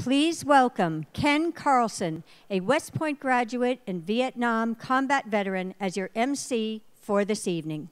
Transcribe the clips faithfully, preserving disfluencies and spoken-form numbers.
Please welcome Ken Carlson, a West Point graduate and Vietnam combat veteran, as your M C for this evening.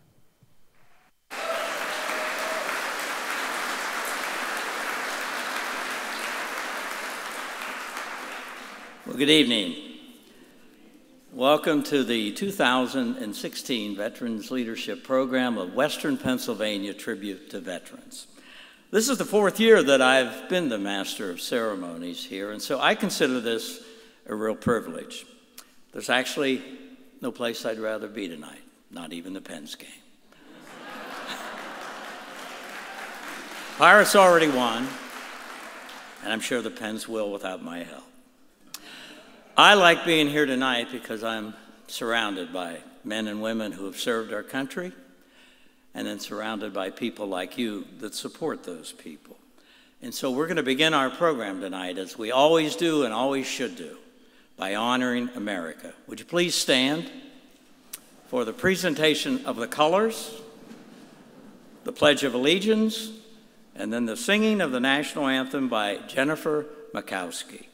Well, good evening. Welcome to the two thousand sixteen Veterans Leadership Program of Western Pennsylvania Tribute to Veterans. This is the fourth year that I've been the Master of Ceremonies here, and so I consider this a real privilege. There's actually no place I'd rather be tonight, not even the Pens game. Pirates already won, and I'm sure the Pens will without my help. I like being here tonight because I'm surrounded by men and women who have served our country, and then surrounded by people like you that support those people. And so we're going to begin our program tonight, as we always do and always should do, by honoring America. Would you please stand for the presentation of the colors, the Pledge of Allegiance, and then the singing of the national anthem by Jennifer Makowski.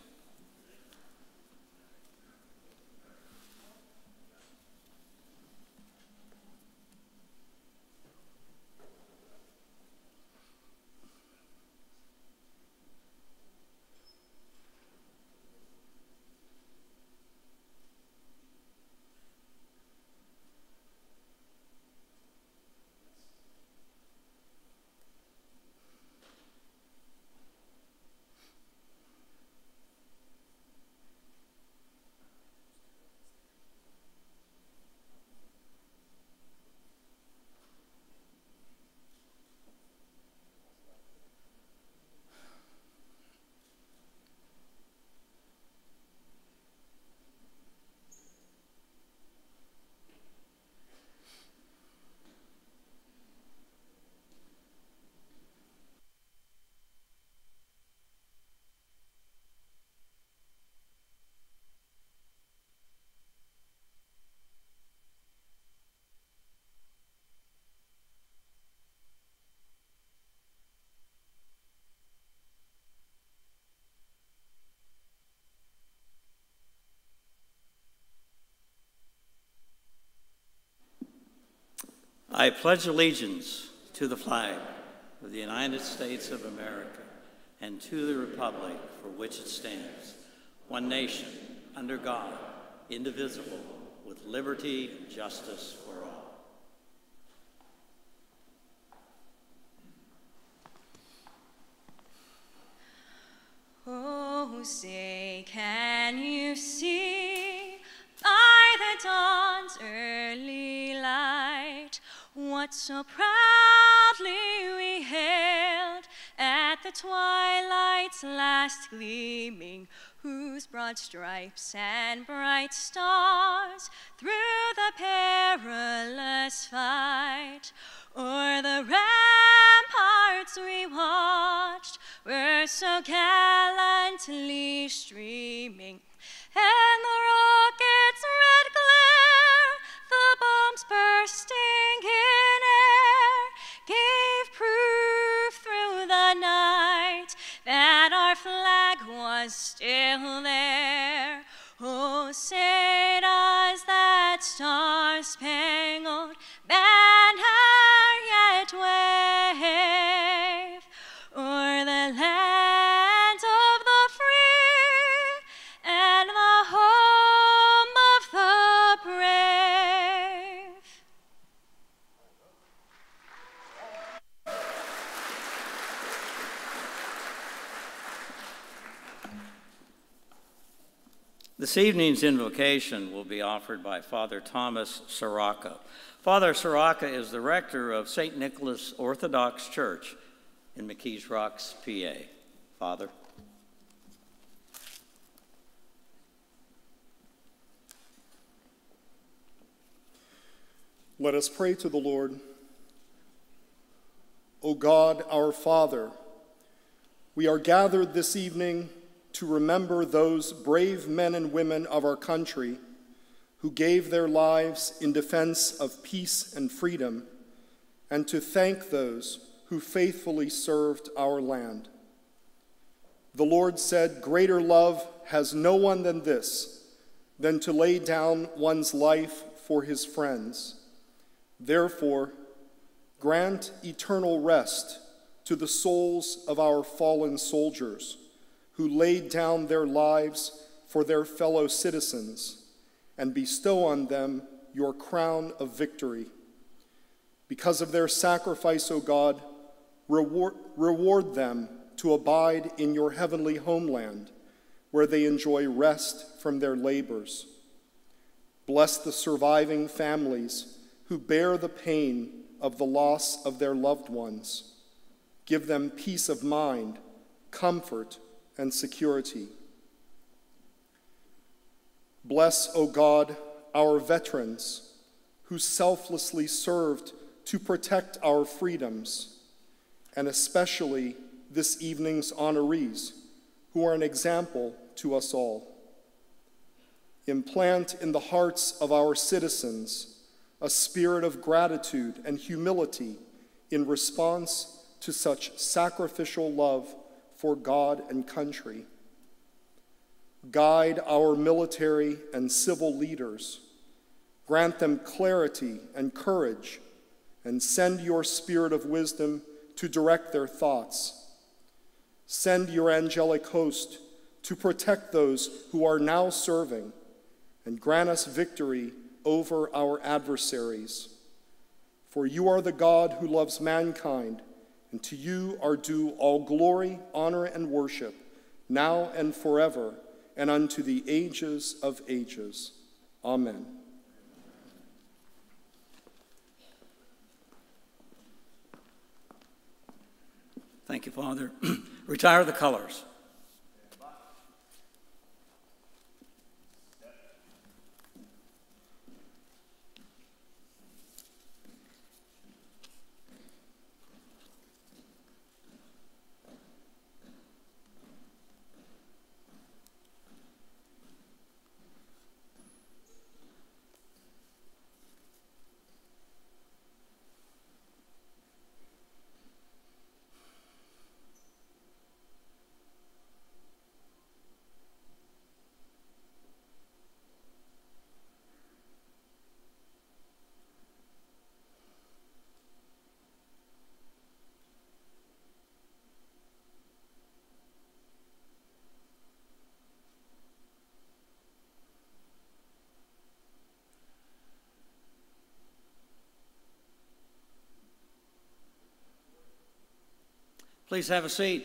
I pledge allegiance to the flag of the United States of America and to the republic for which it stands, one nation, under God, indivisible, with liberty and justice for all. Oh, say, can you see by the dawn's early light what so proudly we hailed at the twilight's last gleaming, whose broad stripes and bright stars through the perilous fight o'er the ramparts we watched were so gallantly streaming, and the rocket's red glare, the bombs bursting in air, gave proof through the night that our flag was still there. Oh, say does that star-spangled banner yet wave o'er the land of the free and the home of the brave? This evening's invocation will be offered by Father Thomas Soraka. Father Soraka is the rector of Saint Nicholas Orthodox Church in McKees Rocks, P A. Father. Let us pray to the Lord. O God, our Father, we are gathered this evening to remember those brave men and women of our country who gave their lives in defense of peace and freedom, and to thank those who faithfully served our land. The Lord said, "Greater love has no one than this, than to lay down one's life for his friends." Therefore, grant eternal rest to the souls of our fallen soldiers who laid down their lives for their fellow citizens, and bestow on them your crown of victory. Because of their sacrifice, O God, reward, reward them to abide in your heavenly homeland, where they enjoy rest from their labors. Bless the surviving families who bear the pain of the loss of their loved ones. Give them peace of mind, comfort, and security. Bless, O God, our veterans who selflessly served to protect our freedoms, and especially this evening's honorees, who are an example to us all. Implant in the hearts of our citizens a spirit of gratitude and humility in response to such sacrificial love for God and country. Guide our military and civil leaders. Grant them clarity and courage, and send your spirit of wisdom to direct their thoughts. Send your angelic host to protect those who are now serving, and grant us victory over our adversaries. For you are the God who loves mankind, and to you are due all glory, honor, and worship, now and forever, and unto the ages of ages. Amen. Thank you, Father. Retire the colors. Please have a seat.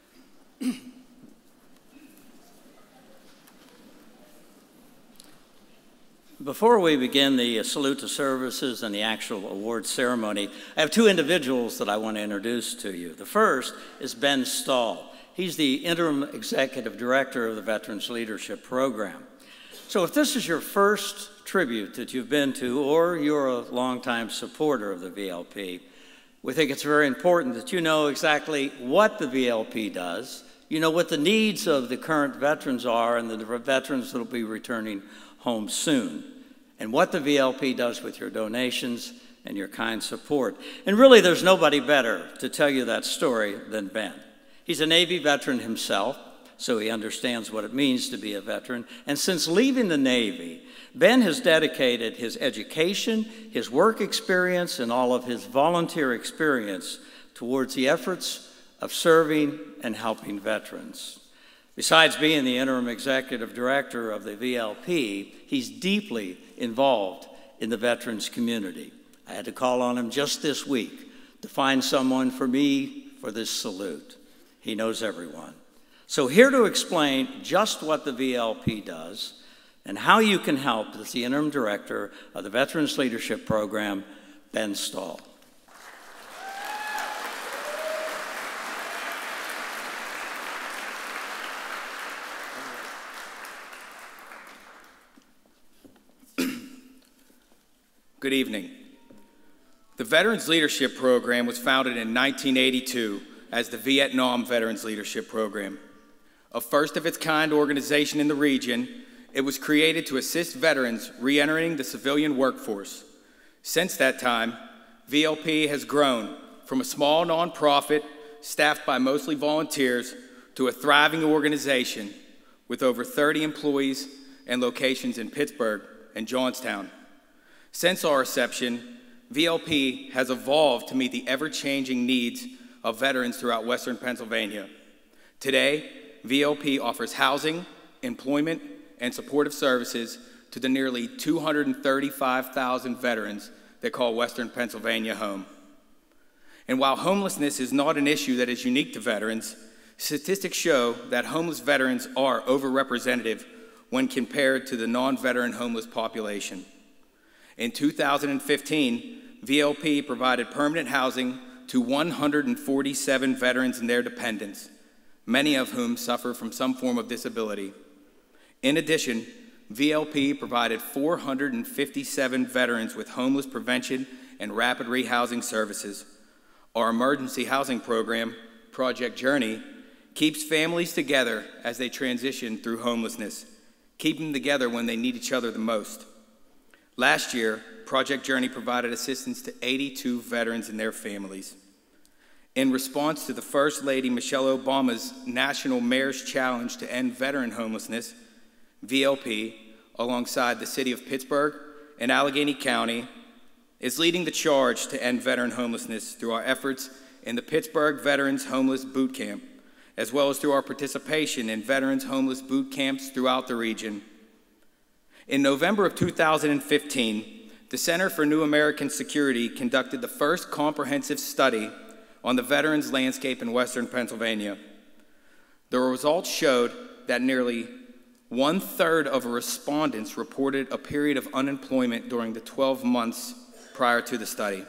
Before we begin the salute to services and the actual award ceremony, I have two individuals that I want to introduce to you. The first is Ben Stahl. He's the interim executive director of the Veterans Leadership Program. So if this is your first tribute that you've been to, or you're a longtime supporter of the V L P, we think it's very important that you know exactly what the V L P does, you know what the needs of the current veterans are and the veterans that will be returning home soon, and what the V L P does with your donations and your kind support. And really, there's nobody better to tell you that story than Ben. He's a Navy veteran himself, so he understands what it means to be a veteran. And since leaving the Navy, Ben has dedicated his education, his work experience, and all of his volunteer experience towards the efforts of serving and helping veterans. Besides being the interim executive director of the V L P, he's deeply involved in the veterans community. I had to call on him just this week to find someone for me for this salute. He knows everyone. So here to explain just what the V L P does and how you can help is the interim director of the Veterans Leadership Program, Ben Stahl. Good evening. The Veterans Leadership Program was founded in nineteen eighty-two as the Vietnam Veterans Leadership Program. A first-of-its-kind organization in the region, it was created to assist veterans re-entering the civilian workforce. Since that time, V L P has grown from a small nonprofit staffed by mostly volunteers to a thriving organization with over thirty employees and locations in Pittsburgh and Johnstown. Since our inception, V L P has evolved to meet the ever-changing needs of veterans throughout Western Pennsylvania. Today, V L P offers housing, employment, and supportive services to the nearly two hundred thirty-five thousand veterans that call Western Pennsylvania home. And while homelessness is not an issue that is unique to veterans, statistics show that homeless veterans are overrepresented when compared to the non-veteran homeless population. In two thousand fifteen, V L P provided permanent housing to one hundred forty-seven veterans and their dependents, many of whom suffer from some form of disability. In addition, V L P provided four hundred fifty-seven veterans with homeless prevention and rapid rehousing services. Our emergency housing program, Project Journey, keeps families together as they transition through homelessness, keeping them together when they need each other the most. Last year, Project Journey provided assistance to eighty-two veterans and their families. In response to the First Lady Michelle Obama's National Mayor's Challenge to End Veteran Homelessness, V L P, alongside the City of Pittsburgh and Allegheny County, is leading the charge to end veteran homelessness through our efforts in the Pittsburgh Veterans Homeless Boot Camp, as well as through our participation in veterans homeless boot camps throughout the region. In November of two thousand fifteen, the Center for New American Security conducted the first comprehensive study on the veterans landscape in Western Pennsylvania. The results showed that nearly one-third of respondents reported a period of unemployment during the twelve months prior to the study.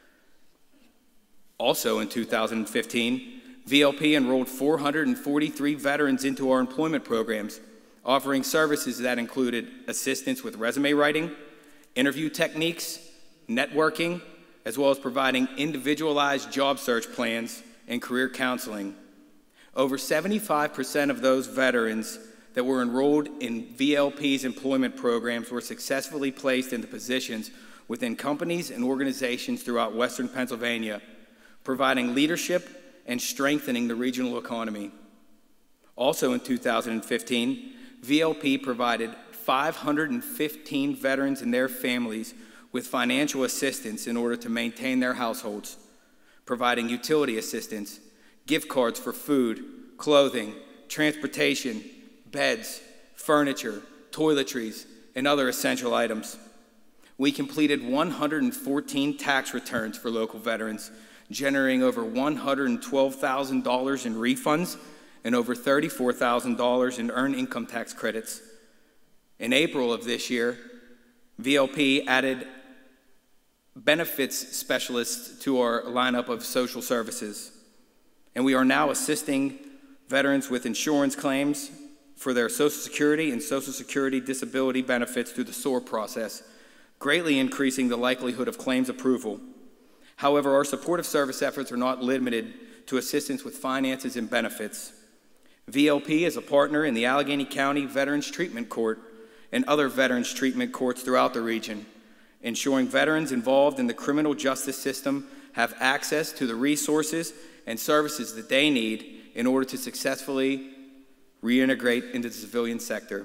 Also in two thousand fifteen, V L P enrolled four hundred forty-three veterans into our employment programs, offering services that included assistance with resume writing, interview techniques, networking, as well as providing individualized job search plans and career counseling. Over seventy-five percent of those veterans that were enrolled in V L P's employment programs were successfully placed into positions within companies and organizations throughout Western Pennsylvania, providing leadership and strengthening the regional economy. Also in two thousand fifteen, V L P provided five hundred fifteen veterans and their families with financial assistance in order to maintain their households, providing utility assistance, gift cards for food, clothing, transportation, beds, furniture, toiletries, and other essential items. We completed one hundred fourteen tax returns for local veterans, generating over one hundred twelve thousand dollars in refunds and over thirty-four thousand dollars in earned income tax credits. In April of this year, V L P added benefits specialists to our lineup of social services, and we are now assisting veterans with insurance claims for their Social Security and Social Security disability benefits through the S O A R process, greatly increasing the likelihood of claims approval. However, our supportive service efforts are not limited to assistance with finances and benefits. V L P is a partner in the Allegheny County Veterans Treatment Court and other veterans treatment courts throughout the region, ensuring veterans involved in the criminal justice system have access to the resources and services that they need in order to successfully reintegrate into the civilian sector.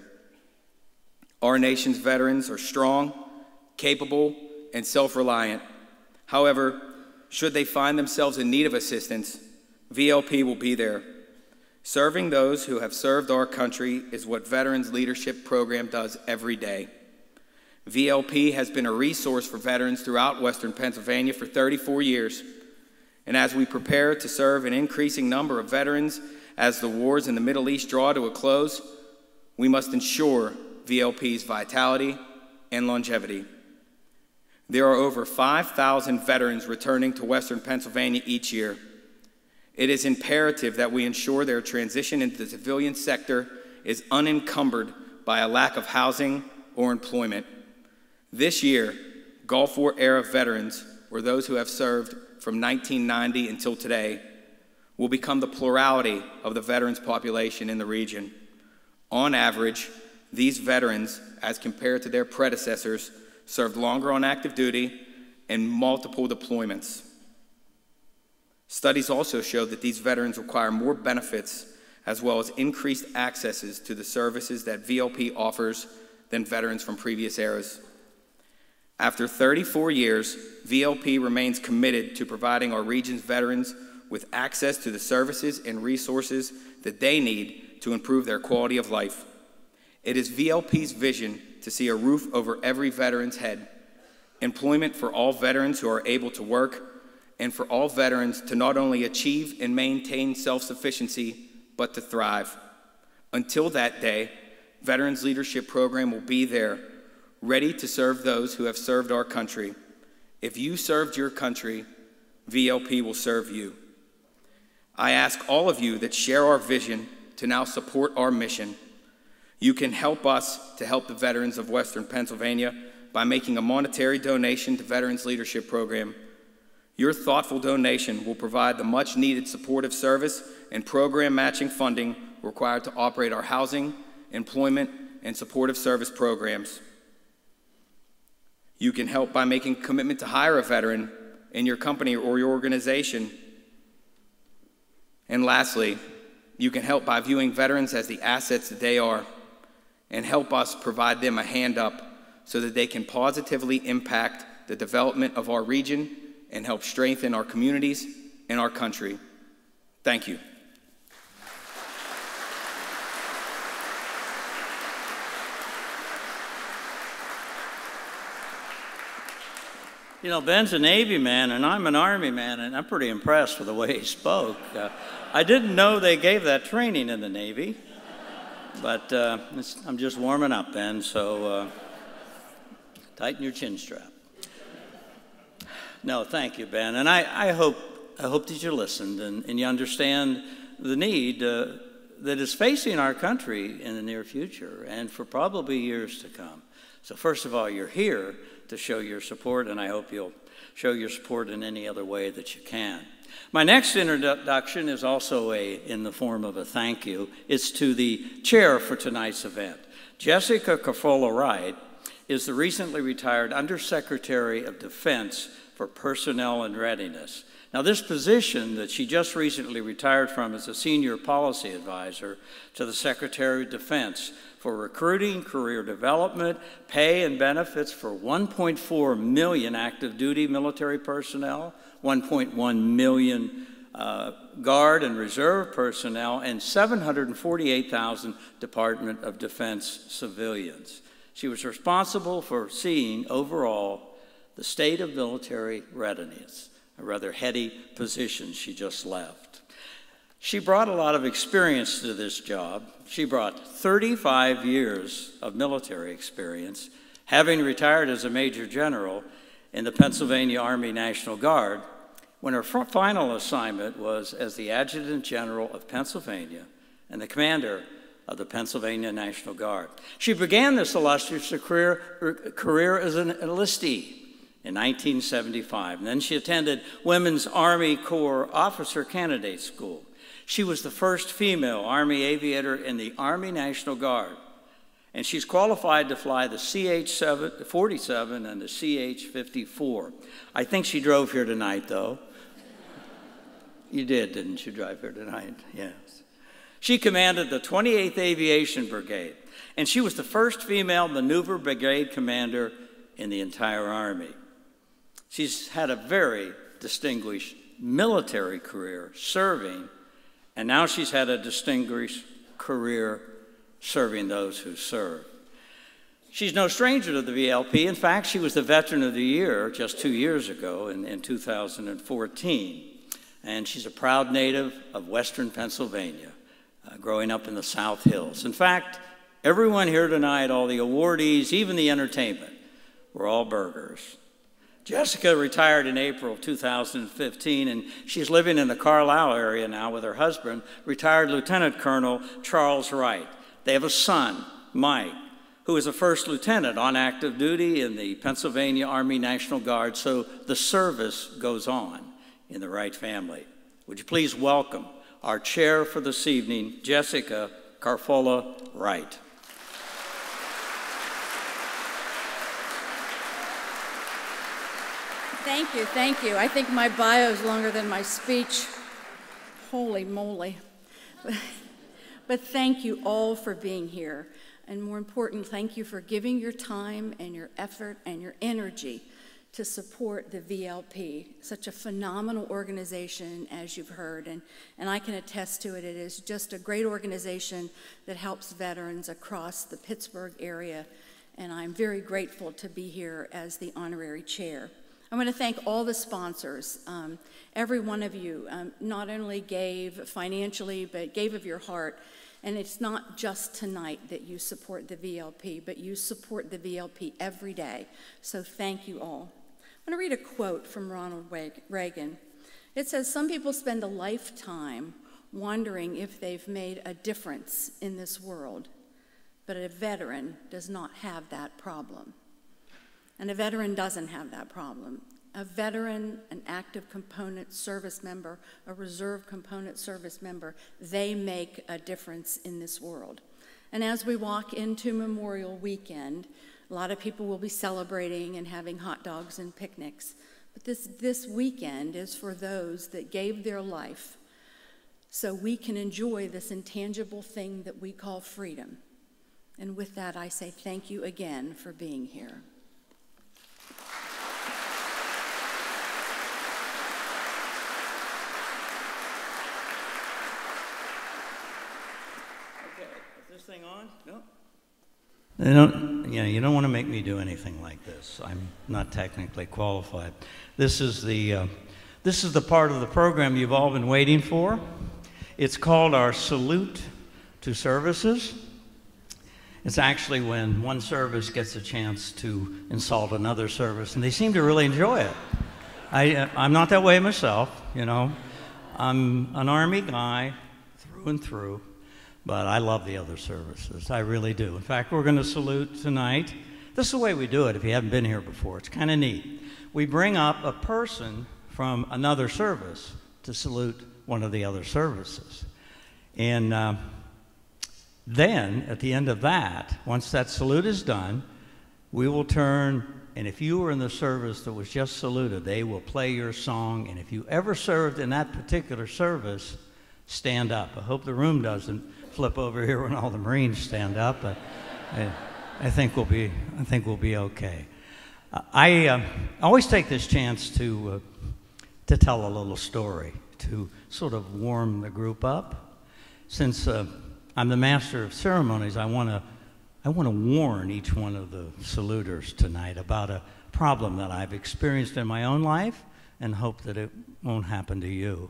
Our nation's veterans are strong, capable, and self-reliant. However, should they find themselves in need of assistance, V L P will be there. Serving those who have served our country is what Veterans Leadership Program does every day. V L P has been a resource for veterans throughout Western Pennsylvania for thirty-four years. And as we prepare to serve an increasing number of veterans as the wars in the Middle East draw to a close, we must ensure V L P's vitality and longevity. There are over five thousand veterans returning to Western Pennsylvania each year. It is imperative that we ensure their transition into the civilian sector is unencumbered by a lack of housing or employment. This year, Gulf War era veterans, or those who have served from nineteen ninety until today, will become the plurality of the veterans population in the region. On average, these veterans, as compared to their predecessors, served longer on active duty and multiple deployments. Studies also show that these veterans require more benefits as well as increased accesses to the services that V L P offers than veterans from previous eras. After thirty-four years, V L P remains committed to providing our region's veterans with access to the services and resources that they need to improve their quality of life. It is V L P's vision to see a roof over every veteran's head, employment for all veterans who are able to work, and for all veterans to not only achieve and maintain self-sufficiency, but to thrive. Until that day, Veterans Leadership Program will be there, ready to serve those who have served our country. If you served your country, V L P will serve you. I ask all of you that share our vision to now support our mission. You can help us to help the veterans of Western Pennsylvania by making a monetary donation to Veterans Leadership Program. Your thoughtful donation will provide the much-needed supportive service and program matching funding required to operate our housing, employment, and supportive service programs. You can help by making a commitment to hire a veteran in your company or your organization. And lastly, you can help by viewing veterans as the assets that they are, and help us provide them a hand up so that they can positively impact the development of our region and help strengthen our communities and our country. Thank you. You know, Ben's a Navy man, and I'm an Army man, and I'm pretty impressed with the way he spoke. Uh, I didn't know they gave that training in the Navy, but uh, it's, I'm just warming up, Ben, so uh, tighten your chin strap. No, thank you, Ben, and I, I, hope, I hope that you listened and, and you understand the need uh, that is facing our country in the near future and for probably years to come. So first of all, you're here to show your support, and I hope you'll show your support in any other way that you can. My next introduction is also a, in the form of a thank you. It's to the chair for tonight's event. Jessica Carfola-Wright is the recently retired Undersecretary of Defense for Personnel and Readiness. Now, this position that she just recently retired from is a senior policy advisor to the Secretary of Defense for recruiting, career development, pay and benefits for one point four million active duty military personnel, one point one million uh, Guard and Reserve personnel, and seven hundred forty-eight thousand Department of Defense civilians. She was responsible for seeing overall the state of military readiness, a rather heady position she just left. She brought a lot of experience to this job. She brought thirty-five years of military experience, having retired as a Major General in the Pennsylvania Army National Guard, when her final assignment was as the Adjutant General of Pennsylvania and the Commander of the Pennsylvania National Guard. She began this illustrious career, career as an enlistee in nineteen seventy-five, and then she attended Women's Army Corps Officer Candidate School. She was the first female Army aviator in the Army National Guard, and she's qualified to fly the C H forty-seven and the C H fifty-four. I think she drove here tonight, though. You did, didn't you, drive here tonight? Yes. She commanded the twenty-eighth Aviation Brigade, and she was the first female Maneuver Brigade commander in the entire Army. She's had a very distinguished military career serving, and now she's had a distinguished career serving those who serve. She's no stranger to the V L P. In fact, she was the Veteran of the Year just two years ago in, in two thousand fourteen. And she's a proud native of Western Pennsylvania, uh, growing up in the South Hills. In fact, everyone here tonight, all the awardees, even the entertainment, were all burgers. Jessica retired in April of two thousand fifteen, and she's living in the Carlisle area now with her husband, retired Lieutenant Colonel Charles Wright. They have a son, Mike, who is a first lieutenant on active duty in the Pennsylvania Army National Guard, so the service goes on in the Wright family. Would you please welcome our chair for this evening, Jessica Carfola-Wright. Thank you, thank you. I think my bio is longer than my speech. Holy moly. But thank you all for being here. And more important, thank you for giving your time and your effort and your energy to support the V L P, such a phenomenal organization, as you've heard. And, and I can attest to it. It is just a great organization that helps veterans across the Pittsburgh area. And I'm very grateful to be here as the honorary chair. I want to thank all the sponsors. Um, every one of you um, not only gave financially, but gave of your heart. And it's not just tonight that you support the V L P, but you support the V L P every day. So thank you all. I'm going to read a quote from Ronald Reagan. It says, "Some people spend a lifetime wondering if they've made a difference in this world, but a veteran does not have that problem." And a veteran doesn't have that problem. A veteran, an active component service member, a reserve component service member, they make a difference in this world. And as we walk into Memorial Weekend, a lot of people will be celebrating and having hot dogs and picnics. But this, this weekend is for those that gave their life so we can enjoy this intangible thing that we call freedom. And with that, I say thank you again for being here. Thing on? No. They don't, you know, you don't want to make me do anything like this. I'm not technically qualified. This is the, uh, this is the part of the program you've all been waiting for. It's called our Salute to Services. It's actually when one service gets a chance to insult another service, and they seem to really enjoy it. I, uh, I'm not that way myself, you know. I'm an Army guy through and through. But I love the other services. I really do. In fact, we're going to salute tonight. This is the way we do it if you haven't been here before. It's kind of neat. We bring up a person from another service to salute one of the other services. And uh, then, at the end of that, once that salute is done, we will turn, and if you were in the service that was just saluted, they will play your song. And if you ever served in that particular service, stand up. I hope the room doesn't flip over here when all the Marines stand up, but I, I think we'll be I think we'll be okay. Uh, I uh, always take this chance to uh, to tell a little story to sort of warm the group up. Since uh, I'm the master of ceremonies, I want to I want to warn each one of the saluters tonight about a problem that I've experienced in my own life and hope that it won't happen to you.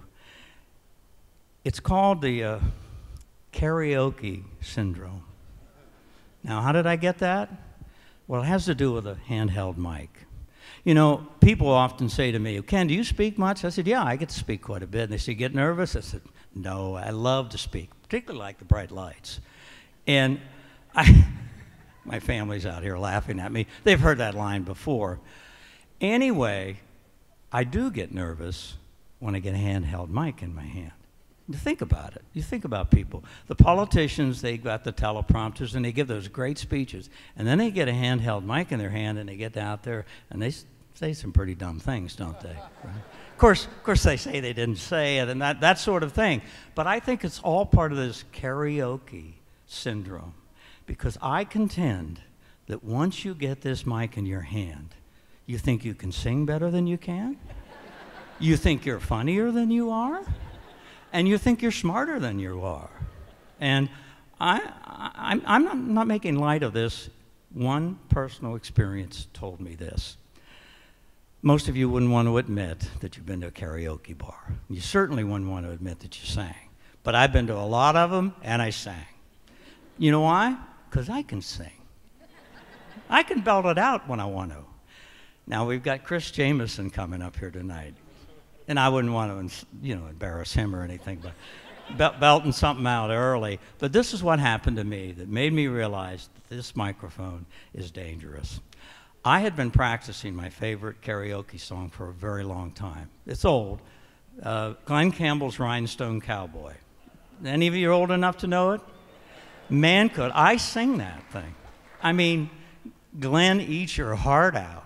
It's called the uh, karaoke syndrome. Now, how did I get that? Well, it has to do with a handheld mic. You know, people often say to me, "Ken, do you speak much?" I said, "Yeah, I get to speak quite a bit." And they say, "Get nervous?" I said, "No, I love to speak, particularly like the bright lights." And I, my family's out here laughing at me. They've heard that line before. Anyway, I do get nervous when I get a handheld mic in my hand. You think about it. You think about people. The politicians, they got the teleprompters and they give those great speeches. And then they get a handheld mic in their hand and they get out there and they say some pretty dumb things, don't they? Right? Of course, of course they say they didn't say it and that, that sort of thing. But I think it's all part of this karaoke syndrome. Because I contend that once you get this mic in your hand, you think you can sing better than you can? You think you're funnier than you are? And you think you're smarter than you are. And I, I, I'm not, not making light of this. One personal experience told me this. Most of you wouldn't want to admit that you've been to a karaoke bar. You certainly wouldn't want to admit that you sang. But I've been to a lot of them, and I sang. You know why? Because I can sing. I can belt it out when I want to. Now, we've got Chris Jameson coming up here tonight. And I wouldn't want to, you know, embarrass him or anything, but belting something out early. But this is what happened to me that made me realize that this microphone is dangerous. I had been practicing my favorite karaoke song for a very long time. It's old. Uh, Glenn Campbell's Rhinestone Cowboy. Any of you are old enough to know it? Man, could I sing that thing. I mean, Glenn eats your heart out.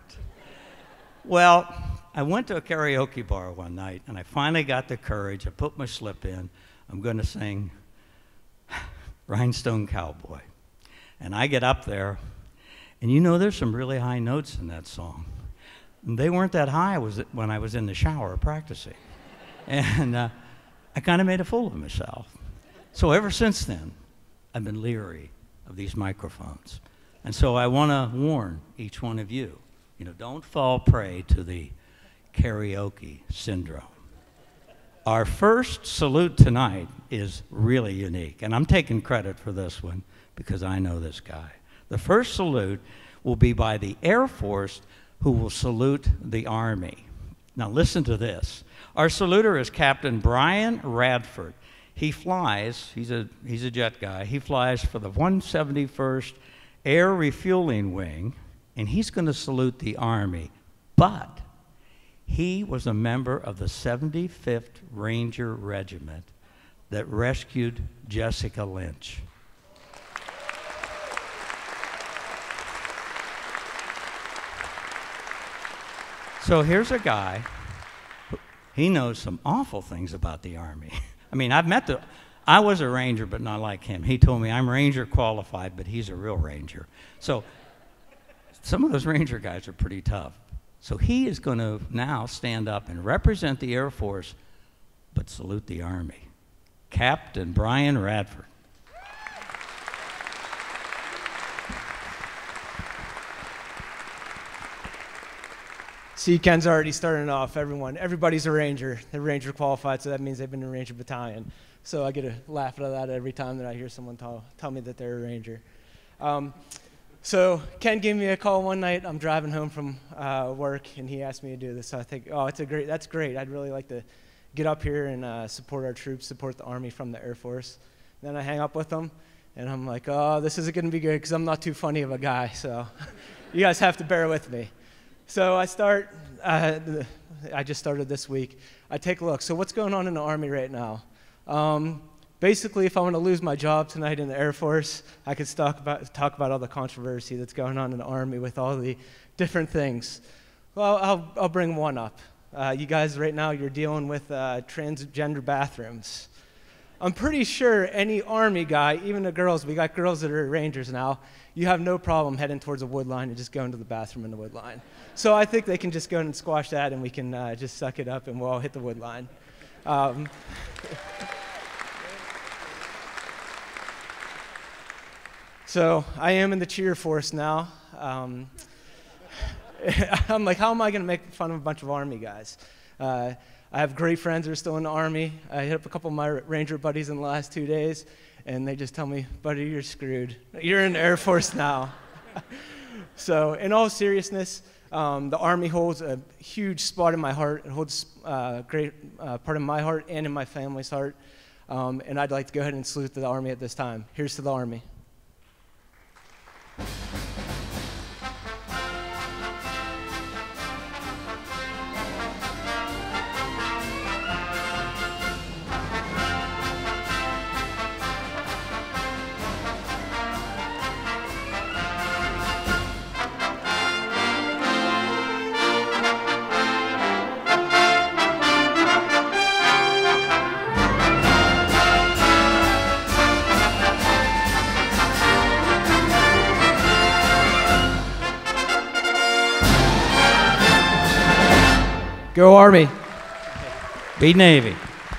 Well, I went to a karaoke bar one night, and I finally got the courage. I put my slip in. I'm going to sing Rhinestone Cowboy. And I get up there, and you know there's some really high notes in that song. And they weren't that high was it when I was in the shower practicing. And uh, I kind of made a fool of myself. So ever since then, I've been leery of these microphones. And so I want to warn each one of you, you know, don't fall prey to the karaoke syndrome. Our first salute tonight is really unique, and I'm taking credit for this one because I know this guy. The first salute will be by the Air Force, who will salute the Army. Now listen to this. Our saluter is Captain Brian Radford. He flies, he's a, he's a jet guy, he flies for the one seventy-first Air Refueling Wing, and he's going to salute the Army. But he was a member of the seventy-fifth Ranger Regiment that rescued Jessica Lynch. So here's a guy, he knows some awful things about the Army. I mean, I've met the, I was a Ranger, but not like him. He told me I'm Ranger qualified, but he's a real Ranger. So some of those Ranger guys are pretty tough. So he is going to now stand up and represent the Air Force, but salute the Army. Captain Brian Radford. See, Ken's already starting off. Everyone, everybody's a Ranger. They're Ranger qualified, so that means they've been in a Ranger battalion. So I get a laugh out of that every time that I hear someone tell, tell me that they're a Ranger. Um, so Ken gave me a call one night. I'm driving home from uh, work, and he asked me to do this. So I think, oh, it's a great, that's great. I'd really like to get up here and uh, support our troops, support the Army from the Air Force. Then I hang up with him, and I'm like, oh, this isn't going to be good because I'm not too funny of a guy. So you guys have to bear with me. So I start, uh, I just started this week. I take a look. So what's going on in the Army right now? Um, basically, if I want to lose my job tonight in the Air Force, I could talk about, talk about all the controversy that's going on in the Army with all the different things. Well, I'll, I'll bring one up. Uh, you guys right now, you're dealing with uh, transgender bathrooms. I'm pretty sure any Army guy, even the girls, we got girls that are Rangers now, you have no problem heading towards a wood line and just going to the bathroom in the wood line. So I think they can just go and squash that, and we can uh, just suck it up, and we'll all hit the wood line. Um, so I am in the cheer force now. Um, I'm like, how am I going to make fun of a bunch of Army guys? Uh, I have great friends that are still in the Army. I hit up a couple of my Ranger buddies in the last two days, and they just tell me, buddy, you're screwed. You're in the Air Force now. So in all seriousness, um, the Army holds a huge spot in my heart. It holds a uh, great uh, part of my heart and in my family's heart. Um, and I'd like to go ahead and salute the Army at this time. Here's to the Army. Go Army. Be Navy.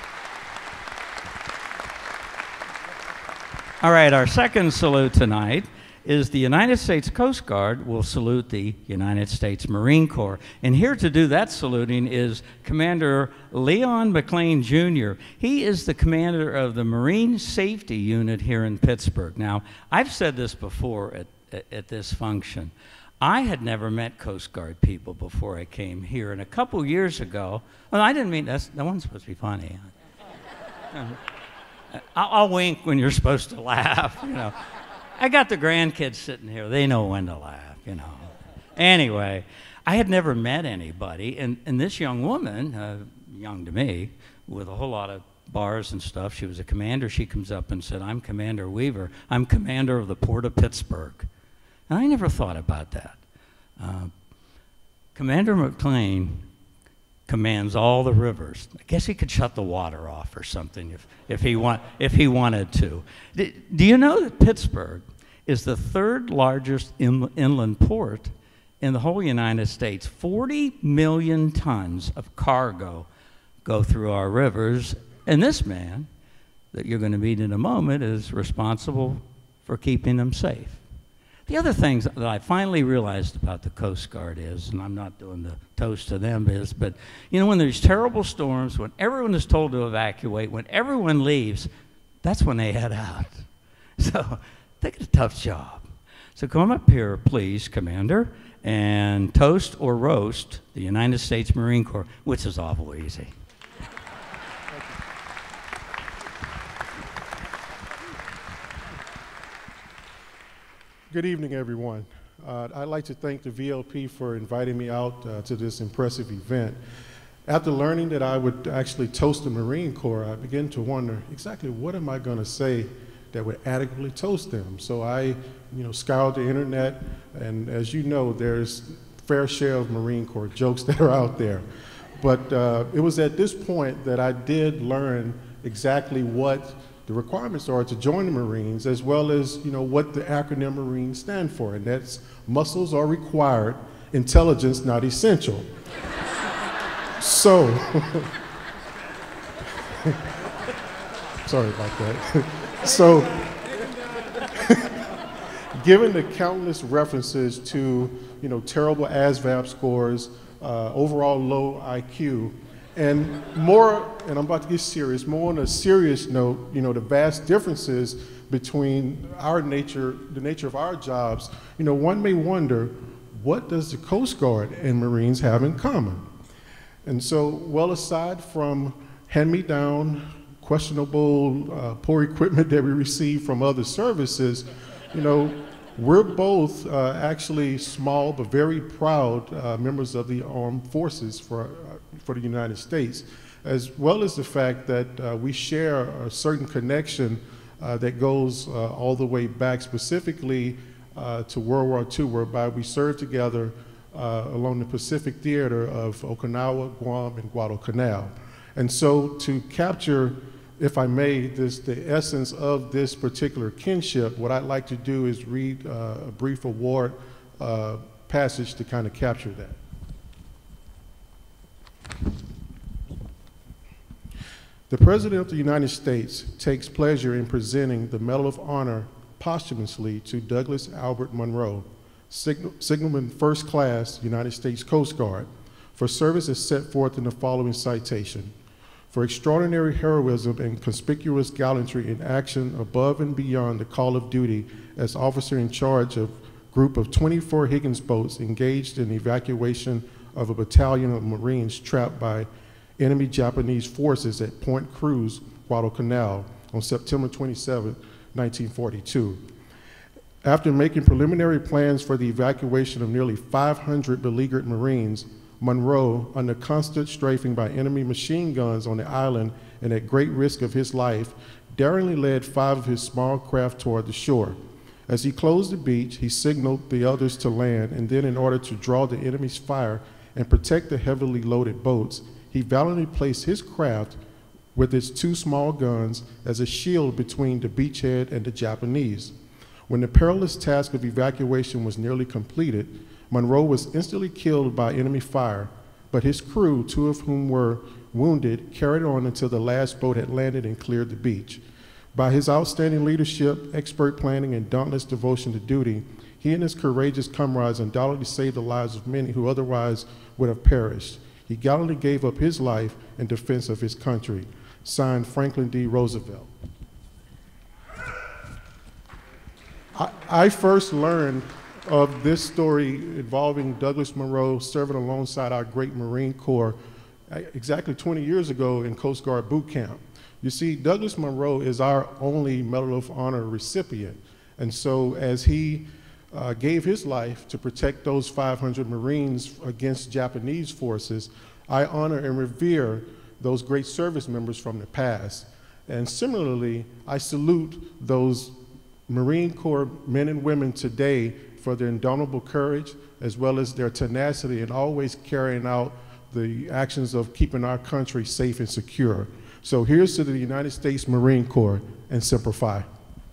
All right, our second salute tonight is the United States Coast Guard will salute the United States Marine Corps. And here to do that saluting is Commander Leon McLean, Junior He is the commander of the Marine Safety Unit here in Pittsburgh. Now, I've said this before at, at, at this function. I had never met Coast Guard people before I came here, and a couple years ago, well, I didn't mean, that's, that wasn't supposed to be funny. I'll, I'll wink when you're supposed to laugh, you know. I got the grandkids sitting here. They know when to laugh, you know. Anyway, I had never met anybody, and, and this young woman, uh, young to me, with a whole lot of bars and stuff, she was a commander. She comes up and said, I'm Commander Weaver. I'm commander of the Port of Pittsburgh. And I never thought about that. Uh, Commander McLean commands all the rivers. I guess he could shut the water off or something if, if, he, want, if he wanted to. Do, do you know that Pittsburgh is the third largest in, inland port in the whole United States? forty million tons of cargo go through our rivers, and this man that you're going to meet in a moment is responsible for keeping them safe. The other things that I finally realized about the Coast Guard is, and I'm not doing the toast to them is, but you know, when there's terrible storms, when everyone is told to evacuate, when everyone leaves, that's when they head out. So they get a tough job. So come up here, please, Commander, and toast or roast the United States Marine Corps, which is awful easy. Good evening, everyone. Uh, I'd like to thank the V L P for inviting me out uh, to this impressive event. After learning that I would actually toast the Marine Corps, I began to wonder exactly what am I going to say that would adequately toast them. So I, you know, scoured the internet, and as you know, there's a fair share of Marine Corps jokes that are out there. But uh, it was at this point that I did learn exactly what the requirements are to join the Marines, as well as, you know, what the acronym Marines stand for, and that's muscles are required, intelligence not essential. So, sorry about that. So, given the countless references to, you know, terrible A S V A B scores, uh, overall low I Q, and more, and I'm about to get serious, more on a serious note, you know, the vast differences between our nature, the nature of our jobs, you know, one may wonder, what does the Coast Guard and Marines have in common? And so, well, aside from hand-me-down, questionable, uh, poor equipment that we receive from other services, you know, we're both uh, actually small but very proud uh, members of the armed forces for, uh, for the United States, as well as the fact that uh, we share a certain connection uh, that goes uh, all the way back specifically uh, to World War Two, whereby we served together uh, along the Pacific theater of Okinawa, Guam, and Guadalcanal. And so to capture, if I may, this, the essence of this particular kinship, what I'd like to do is read uh, a brief award uh, passage to kind of capture that. The President of the United States takes pleasure in presenting the Medal of Honor posthumously to Douglas Albert Monroe, Signal, Signalman First Class, United States Coast Guard, for service as set forth in the following citation: for extraordinary heroism and conspicuous gallantry in action above and beyond the call of duty as officer in charge of a group of twenty-four Higgins boats engaged in the evacuation of a battalion of Marines trapped by enemy Japanese forces at Point Cruz, Guadalcanal, on September twenty-seventh, nineteen forty-two. After making preliminary plans for the evacuation of nearly five hundred beleaguered Marines, Monroe, under constant strafing by enemy machine guns on the island and at great risk of his life, daringly led five of his small craft toward the shore. As he closed the beach, he signaled the others to land, and then, in order to draw the enemy's fire and protect the heavily loaded boats, he valiantly placed his craft with its two small guns as a shield between the beachhead and the Japanese. When the perilous task of evacuation was nearly completed, Monroe was instantly killed by enemy fire, but his crew, two of whom were wounded, carried on until the last boat had landed and cleared the beach. By his outstanding leadership, expert planning, and dauntless devotion to duty, he and his courageous comrades undoubtedly saved the lives of many who otherwise would have perished. He gallantly gave up his life in defense of his country. Signed, Franklin D. Roosevelt. I, I first learned of this story involving Douglas Monroe serving alongside our great Marine Corps exactly twenty years ago in Coast Guard boot camp. You see, Douglas Monroe is our only Medal of Honor recipient. And so as he uh, gave his life to protect those five hundred Marines against Japanese forces, I honor and revere those great service members from the past. And similarly, I salute those Marine Corps men and women today for their indomitable courage, as well as their tenacity in always carrying out the actions of keeping our country safe and secure. So here's to the United States Marine Corps and Semper Fi.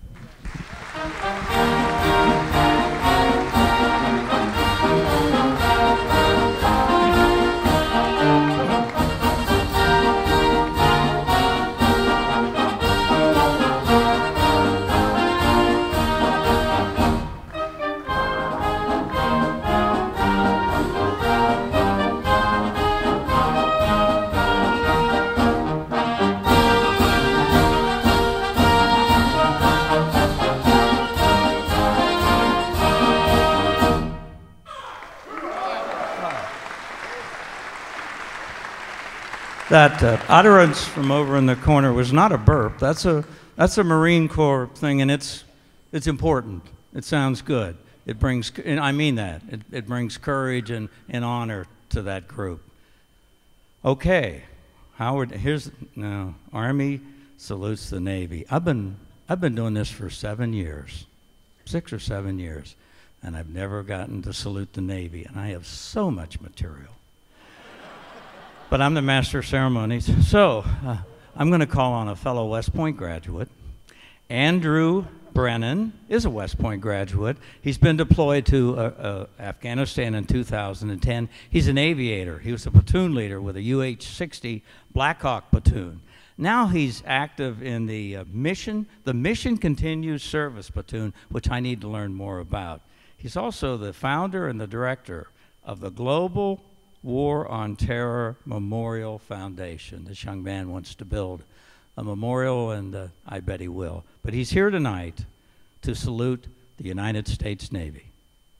That uh, utterance from over in the corner was not a burp. That's a, that's a Marine Corps thing, and it's, it's important. It sounds good. It brings, and I mean that. It, it brings courage and, and honor to that group. Okay, Howard, here's, no, Army salutes the Navy. I've been, I've been doing this for seven years, six or seven years, and I've never gotten to salute the Navy, and I have so much material. But I'm the master of ceremonies, so uh, I'm going to call on a fellow West Point graduate. Andrew Brennan is a West Point graduate. He's been deployed to uh, uh, Afghanistan in two thousand ten. He's an aviator. He was a platoon leader with a U H sixty Black Hawk platoon. Now he's active in the uh, mission, the Mission Continues Service Platoon, which I need to learn more about. He's also the founder and the director of the Global War on Terror Memorial Foundation. This young man wants to build a memorial, and uh, I bet he will. But he's here tonight to salute the United States Navy.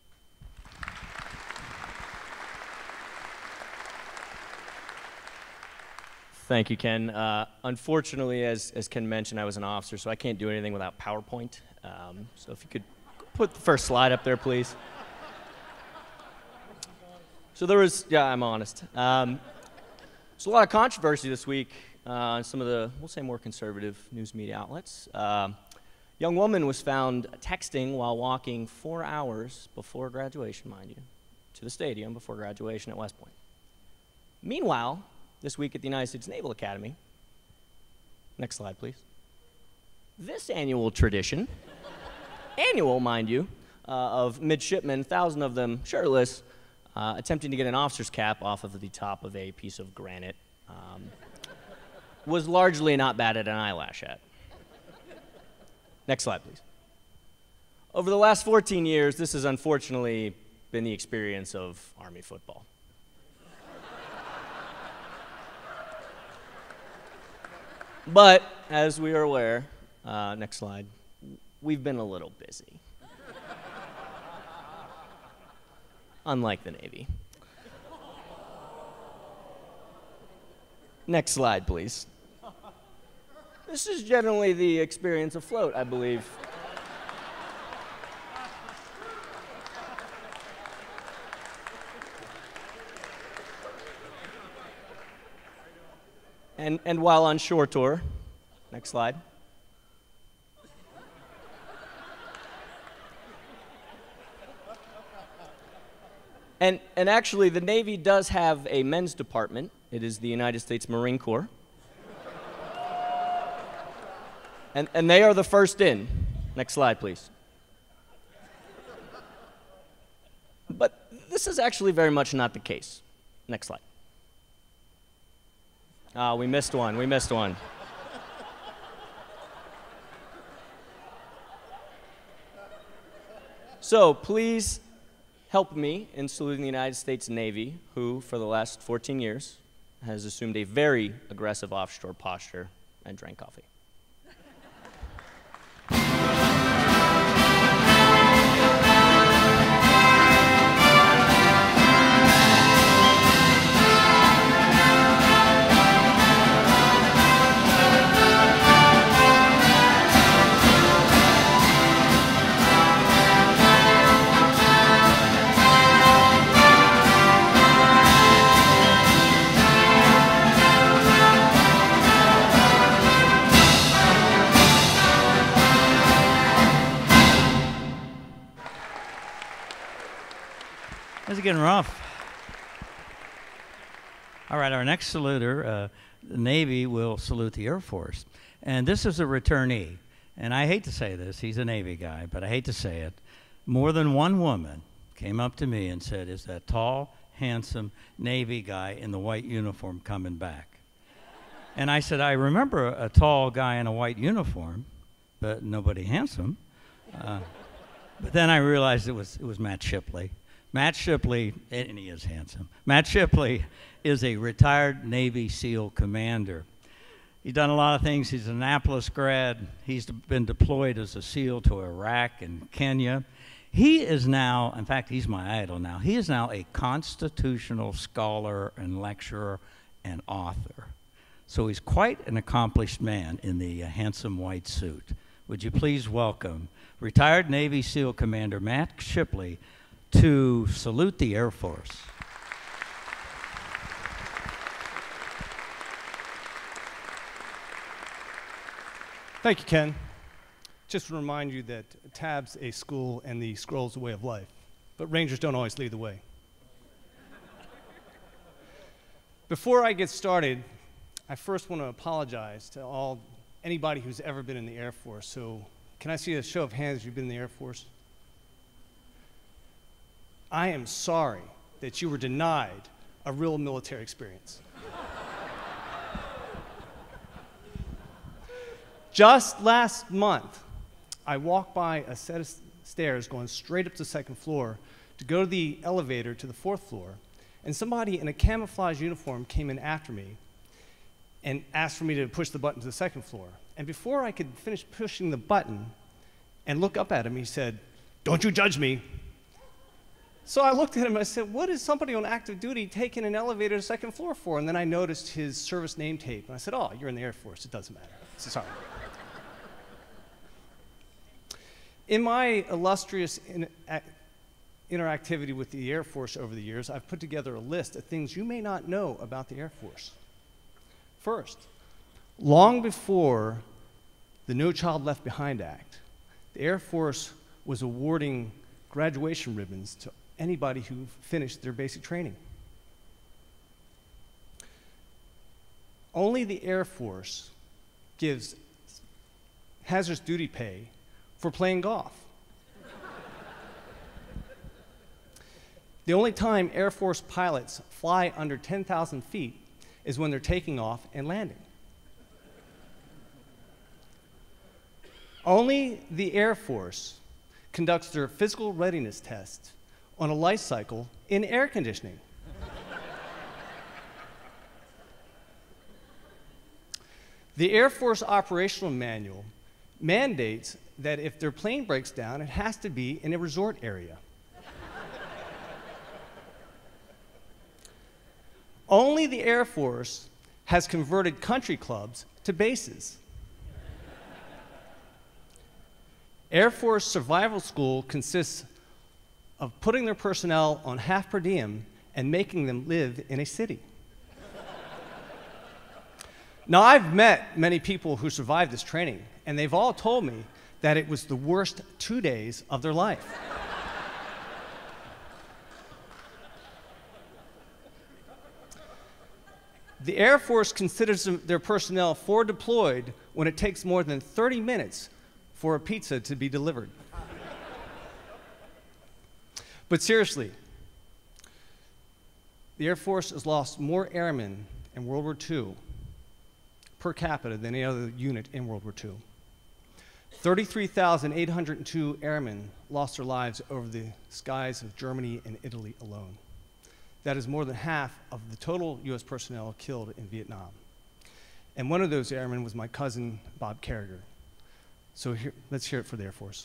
Thank you, Ken. Uh, unfortunately, as, as Ken mentioned, I was an officer, so I can't do anything without PowerPoint. Um, so if you could put the first slide up there, please. So there was, yeah, I'm honest. Um, there's a lot of controversy this week uh, on some of the, we'll say, more conservative news media outlets. Uh, young woman was found texting while walking four hours before graduation, mind you, to the stadium before graduation at West Point. Meanwhile, this week at the United States Naval Academy, next slide, please. This annual tradition, annual, mind you, uh, of midshipmen, a thousand of them shirtless, Uh, attempting to get an officer's cap off of the top of a piece of granite, um, was largely not batted an eyelash at. Next slide, please. Over the last fourteen years, this has unfortunately been the experience of Army football. But, as we are aware, uh, next slide, we've been a little busy. Unlike the Navy. Next slide, please. This is generally the experience afloat, I believe. And, and while on shore tour, next slide. And, and actually, the Navy does have a men's department. It is the United States Marine Corps. And, and they are the first in. Next slide, please. But this is actually very much not the case. Next slide. Ah, we missed one. We missed one. So please help me in saluting the United States Navy, who, for the last fourteen years, has assumed a very aggressive offshore posture and drank coffee. This is getting rough. All right, our next saluter, uh, the Navy will salute the Air Force. And this is a returnee. And I hate to say this, he's a Navy guy, but I hate to say it. More than one woman came up to me and said, is that tall, handsome Navy guy in the white uniform coming back? And I said, I remember a, a tall guy in a white uniform, but nobody handsome. Uh, but then I realized it was, it was Matt Shipley. Matt Shipley, and he is handsome. Matt Shipley is a retired Navy SEAL commander. He's done a lot of things. He's an Annapolis grad. He's been deployed as a SEAL to Iraq and Kenya. He is now, in fact, he's my idol now. He is now a constitutional scholar and lecturer and author. So he's quite an accomplished man in the uh, handsome white suit. Would you please welcome retired Navy SEAL Commander Matt Shipley to salute the Air Force. Thank you, Ken. Just to remind you that T A B's a school and the scroll's a way of life, but Rangers don't always lead the way. Before I get started, I first want to apologize to all anybody who's ever been in the Air Force. So can I see a show of hands if you've been in the Air Force? I am sorry that you were denied a real military experience. Just last month, I walked by a set of stairs going straight up to the second floor to go to the elevator to the fourth floor, and somebody in a camouflage uniform came in after me and asked for me to push the button to the second floor. And before I could finish pushing the button and look up at him, he said, "Don't you judge me." So I looked at him and I said, what is somebody on active duty taking an elevator to the second floor for? And then I noticed his service name tape. And I said, oh, you're in the Air Force. It doesn't matter. I said, sorry. In my illustrious in, ac interactivity with the Air Force over the years, I've put together a list of things you may not know about the Air Force. First, long before the No Child Left Behind Act, the Air Force was awarding graduation ribbons to anybody who finished their basic training. Only the Air Force gives hazardous duty pay for playing golf. The only time Air Force pilots fly under ten thousand feet is when they're taking off and landing. Only the Air Force conducts their physical readiness test on a life cycle in air conditioning. The Air Force operational manual mandates that if their plane breaks down, it has to be in a resort area. Only the Air Force has converted country clubs to bases. Air Force Survival School consists of putting their personnel on half per diem and making them live in a city. Now, I've met many people who survived this training, and they've all told me that it was the worst two days of their life. The Air Force considers their personnel forward deployed when it takes more than thirty minutes for a pizza to be delivered. But seriously, the Air Force has lost more airmen in World War Two per capita than any other unit in World War Two. thirty-three thousand eight hundred two airmen lost their lives over the skies of Germany and Italy alone. That is more than half of the total U S personnel killed in Vietnam. And one of those airmen was my cousin, Bob Carriger. So here, let's hear it for the Air Force.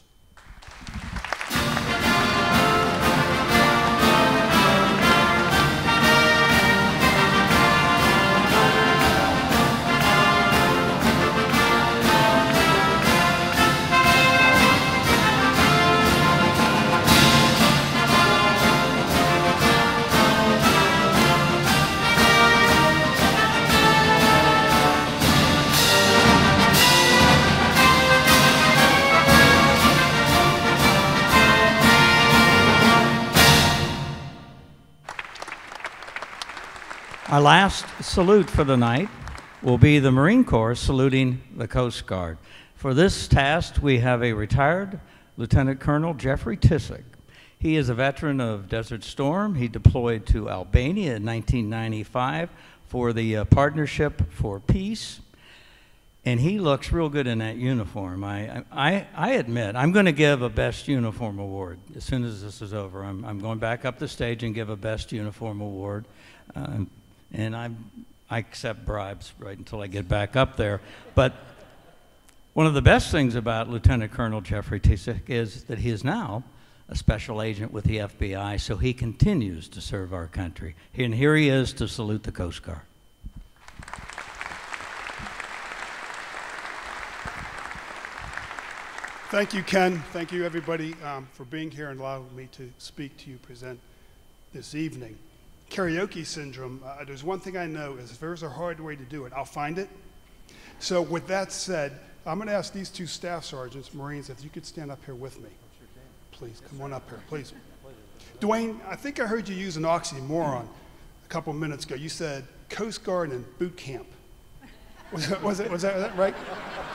Our last salute for the night will be the Marine Corps saluting the Coast Guard. For this task, we have a retired Lieutenant Colonel Jeffrey Tissick. He is a veteran of Desert Storm. He deployed to Albania in nineteen ninety-five for the uh, Partnership for Peace. And he looks real good in that uniform. I, I, I admit, I'm going to give a Best Uniform Award as soon as this is over. I'm, I'm going back up the stage and give a Best Uniform Award. Um, and I'm, I accept bribes right until I get back up there. But one of the best things about Lieutenant Colonel Jeffrey Tissick is that he is now a special agent with the F B I, so he continues to serve our country. And here he is to salute the Coast Guard. Thank you, Ken. Thank you, everybody, um, for being here and allowing me to speak to you, present this evening. Karaoke syndrome, uh, there's one thing I know is if there's a hard way to do it, I'll find it. So with that said, I'm going to ask these two staff sergeants, Marines, if you could stand up here with me. Please, come on up here, please. Dwayne, I think I heard you use an oxymoron a couple minutes ago. You said Coast Guard and boot camp. Was, it, was, it, was, that, was that right?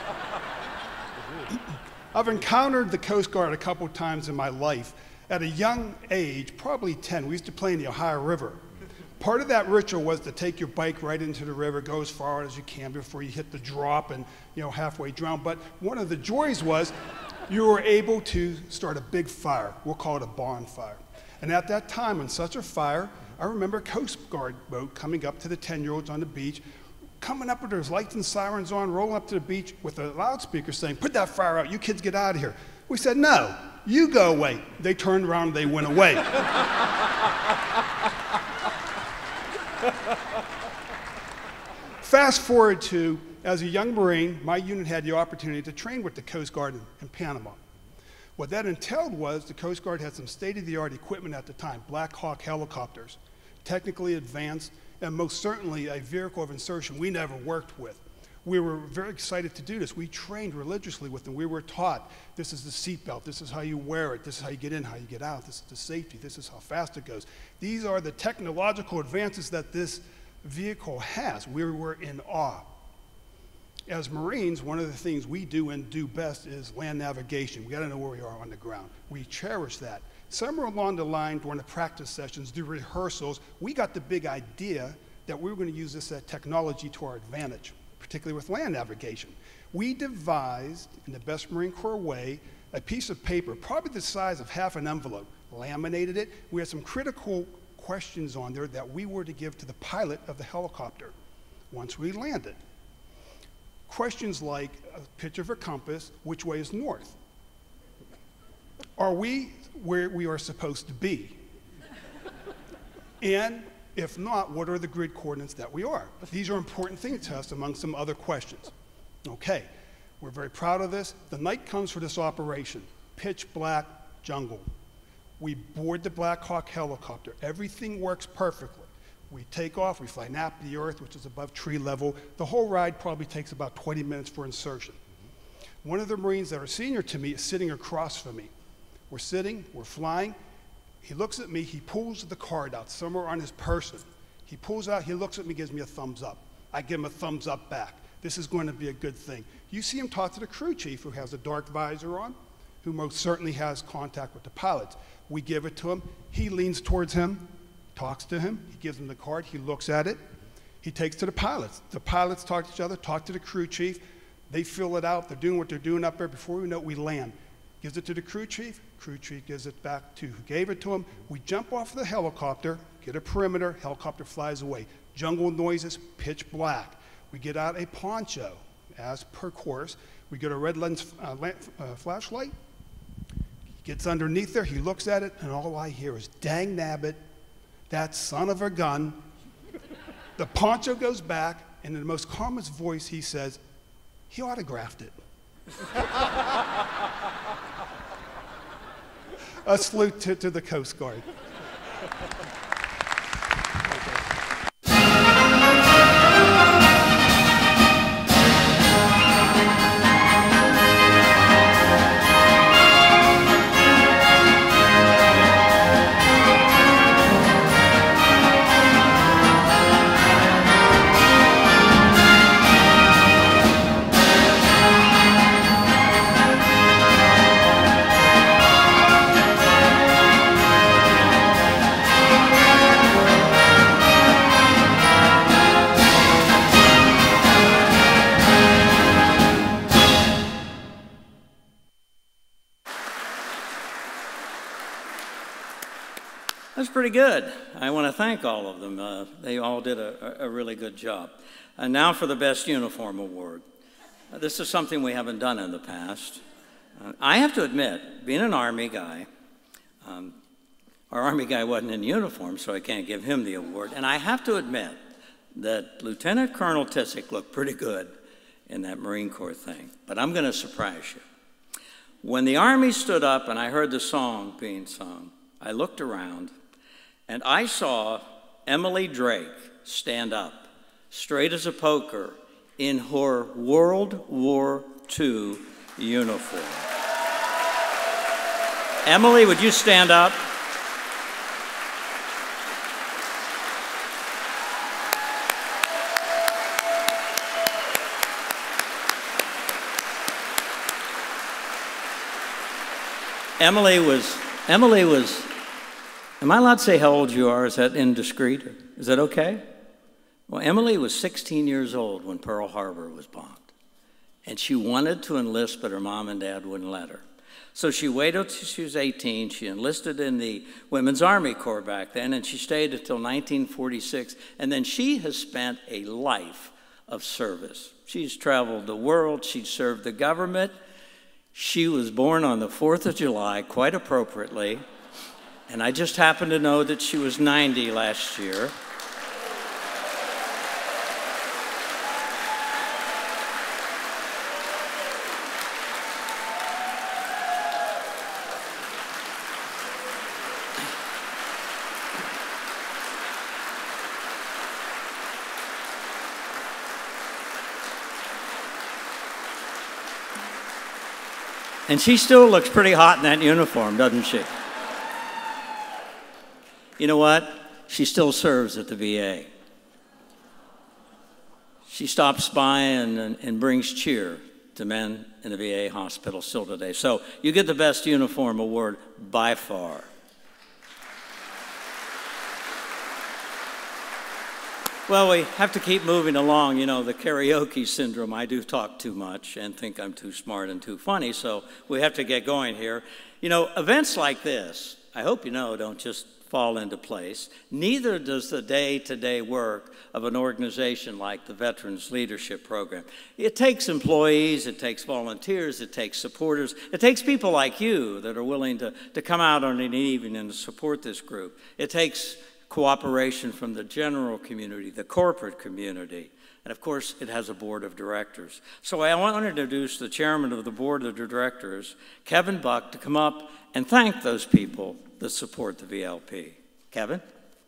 I've encountered the Coast Guard a couple times in my life. At a young age, probably ten, we used to play in the Ohio River. Part of that ritual was to take your bike right into the river, go as far as you can before you hit the drop and, you know, halfway drown. But one of the joys was you were able to start a big fire. We'll call it a bonfire. And at that time, on such a fire, I remember a Coast Guard boat coming up to the ten-year-olds on the beach, coming up with their lights and sirens on, rolling up to the beach with a loudspeaker saying, "Put that fire out, you kids get out of here." We said, "No, you go away." They turned around and they went away. Fast forward to, as a young Marine, my unit had the opportunity to train with the Coast Guard in, in Panama. What that entailed was the Coast Guard had some state-of-the-art equipment at the time, Black Hawk helicopters, technically advanced, and most certainly a vehicle of insertion we never worked with. We were very excited to do this. We trained religiously with them. We were taught, this is the seatbelt, this is how you wear it, this is how you get in, how you get out, this is the safety, this is how fast it goes. These are the technological advances that this vehicle has. We were in awe. As Marines, one of the things we do and do best is land navigation. We got to know where we are on the ground. We cherish that. Somewhere along the line during the practice sessions, the rehearsals, we got the big idea that we were going to use this uh, technology to our advantage, particularly with land navigation. We devised, in the best Marine Corps way, a piece of paper, probably the size of half an envelope, laminated it. We had some critical questions on there that we were to give to the pilot of the helicopter once we landed. Questions like a picture of a compass, which way is north? Are we where we are supposed to be? And if not, what are the grid coordinates that we are? These are important things to us among some other questions. Okay, we're very proud of this. The night comes for this operation, pitch black jungle. We board the Black Hawk helicopter. Everything works perfectly. We take off, we fly nap to the earth, which is above tree level. The whole ride probably takes about twenty minutes for insertion. One of the Marines that are senior to me is sitting across from me. We're sitting, we're flying. He looks at me, he pulls the card out somewhere on his person. He pulls out, he looks at me, gives me a thumbs up. I give him a thumbs up back. This is going to be a good thing. You see him talk to the crew chief who has a dark visor on, who most certainly has contact with the pilots. We give it to him, he leans towards him, talks to him, he gives him the card, he looks at it, he takes to the pilots. The pilots talk to each other, talk to the crew chief, they fill it out, they're doing what they're doing up there. Before we know it, we land. Gives it to the crew chief, crew chief gives it back to who gave it to him. We jump off the helicopter, get a perimeter, helicopter flies away. Jungle noises, pitch black. We get out a poncho, as per course. We get a red lens uh, lamp, uh, flashlight. He gets underneath there, he looks at it, and all I hear is, "Dang nabbit, that son of a gun." The poncho goes back, and in the most calmest voice, he says, "He autographed it." A salute to, to the Coast Guard. That's pretty good. I want to thank all of them. Uh, they all did a, a really good job. And now for the Best Uniform Award. Uh, this is something we haven't done in the past. Uh, I have to admit, being an Army guy, um, our Army guy wasn't in uniform, so I can't give him the award. And I have to admit that Lieutenant Colonel Tissick looked pretty good in that Marine Corps thing. But I'm going to surprise you. When the Army stood up and I heard the song being sung, I looked around and I saw Emily Drake stand up, straight as a poker, in her World War Two uniform. Emily, would you stand up? Emily was, Emily was, am I allowed to say how old you are? Is that indiscreet? Is that okay? Well, Emily was sixteen years old when Pearl Harbor was bombed. And she wanted to enlist, but her mom and dad wouldn't let her. So she waited until she was eighteen. She enlisted in the Women's Army Corps back then, and she stayed until nineteen forty-six. And then she has spent a life of service. She's traveled the world. She's served the government. She was born on the fourth of July, quite appropriately, and I just happen to know that she was ninety last year. And she still looks pretty hot in that uniform, doesn't she? You know what? She still serves at the V A. She stops by and, and, and brings cheer to men in the V A hospital still today. So you get the Best Uniform Award by far. Well, we have to keep moving along. You know, the karaoke syndrome, I do talk too much and think I'm too smart and too funny, so we have to get going here. You know, events like this, I hope you know, don't just fall into place. Neither does the day-to-day work of an organization like the Veterans Leadership Program. It takes employees, it takes volunteers, it takes supporters, it takes people like you that are willing to, to come out on an evening and to support this group. It takes cooperation from the general community, the corporate community, and of course it has a board of directors. So I want to introduce the chairman of the board of directors, Kevin Buck, to come up and thank those people that support the V L P. Kevin?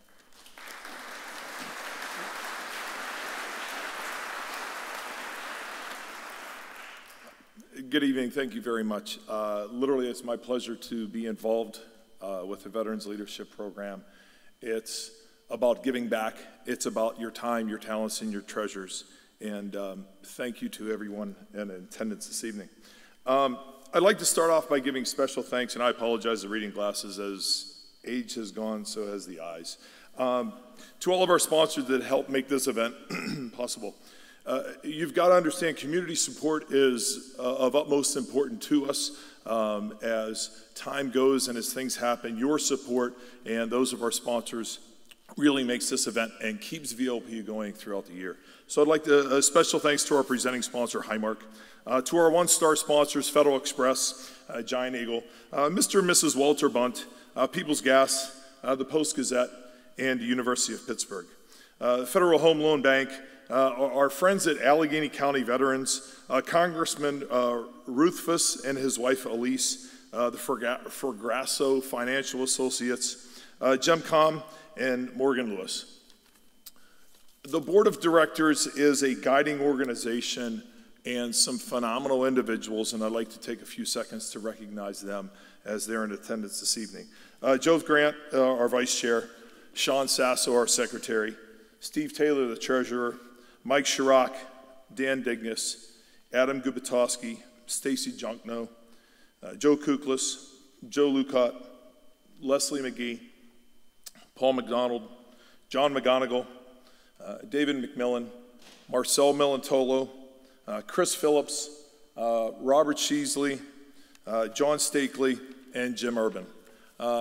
Good evening, thank you very much. Uh, literally, it's my pleasure to be involved uh, with the Veterans Leadership Program. It's about giving back. It's about your time, your talents, and your treasures. And um, thank you to everyone in attendance this evening. Um, I'd like to start off by giving special thanks, and I apologize, the reading glasses, as age has gone, so has the eyes. Um, to all of our sponsors that helped make this event possible. Uh, you've got to understand community support is uh, of utmost importance to us. Um, as time goes and as things happen, your support and those of our sponsors really makes this event and keeps V L P going throughout the year. So I'd like to, a special thanks to our presenting sponsor, Highmark, uh, to our one-star sponsors, Federal Express, uh, Giant Eagle, uh, Mister and Missus Walter Bunt, uh, People's Gas, uh, the Post-Gazette, and the University of Pittsburgh. Uh, Federal Home Loan Bank, Uh, our, our friends at Allegheny County Veterans, uh, Congressman uh, Ruthfuss and his wife Elise, uh, the Forgrasso Financial Associates, uh, GEMCOM, and Morgan Lewis. The Board of Directors is a guiding organization and some phenomenal individuals, and I'd like to take a few seconds to recognize them as they're in attendance this evening. Uh, Joe Grant, uh, our Vice Chair, Sean Sasso, our Secretary, Steve Taylor, the Treasurer, Mike Chirac, Dan Dignas, Adam Gubitowski, Stacy Junkno, uh, Joe Kuklis, Joe Lucat, Leslie McGee, Paul McDonald, John McGonigal, uh, David McMillan, Marcel Milantolo, uh, Chris Phillips, uh, Robert Sheasley, uh, John Stakely, and Jim Urban. Uh,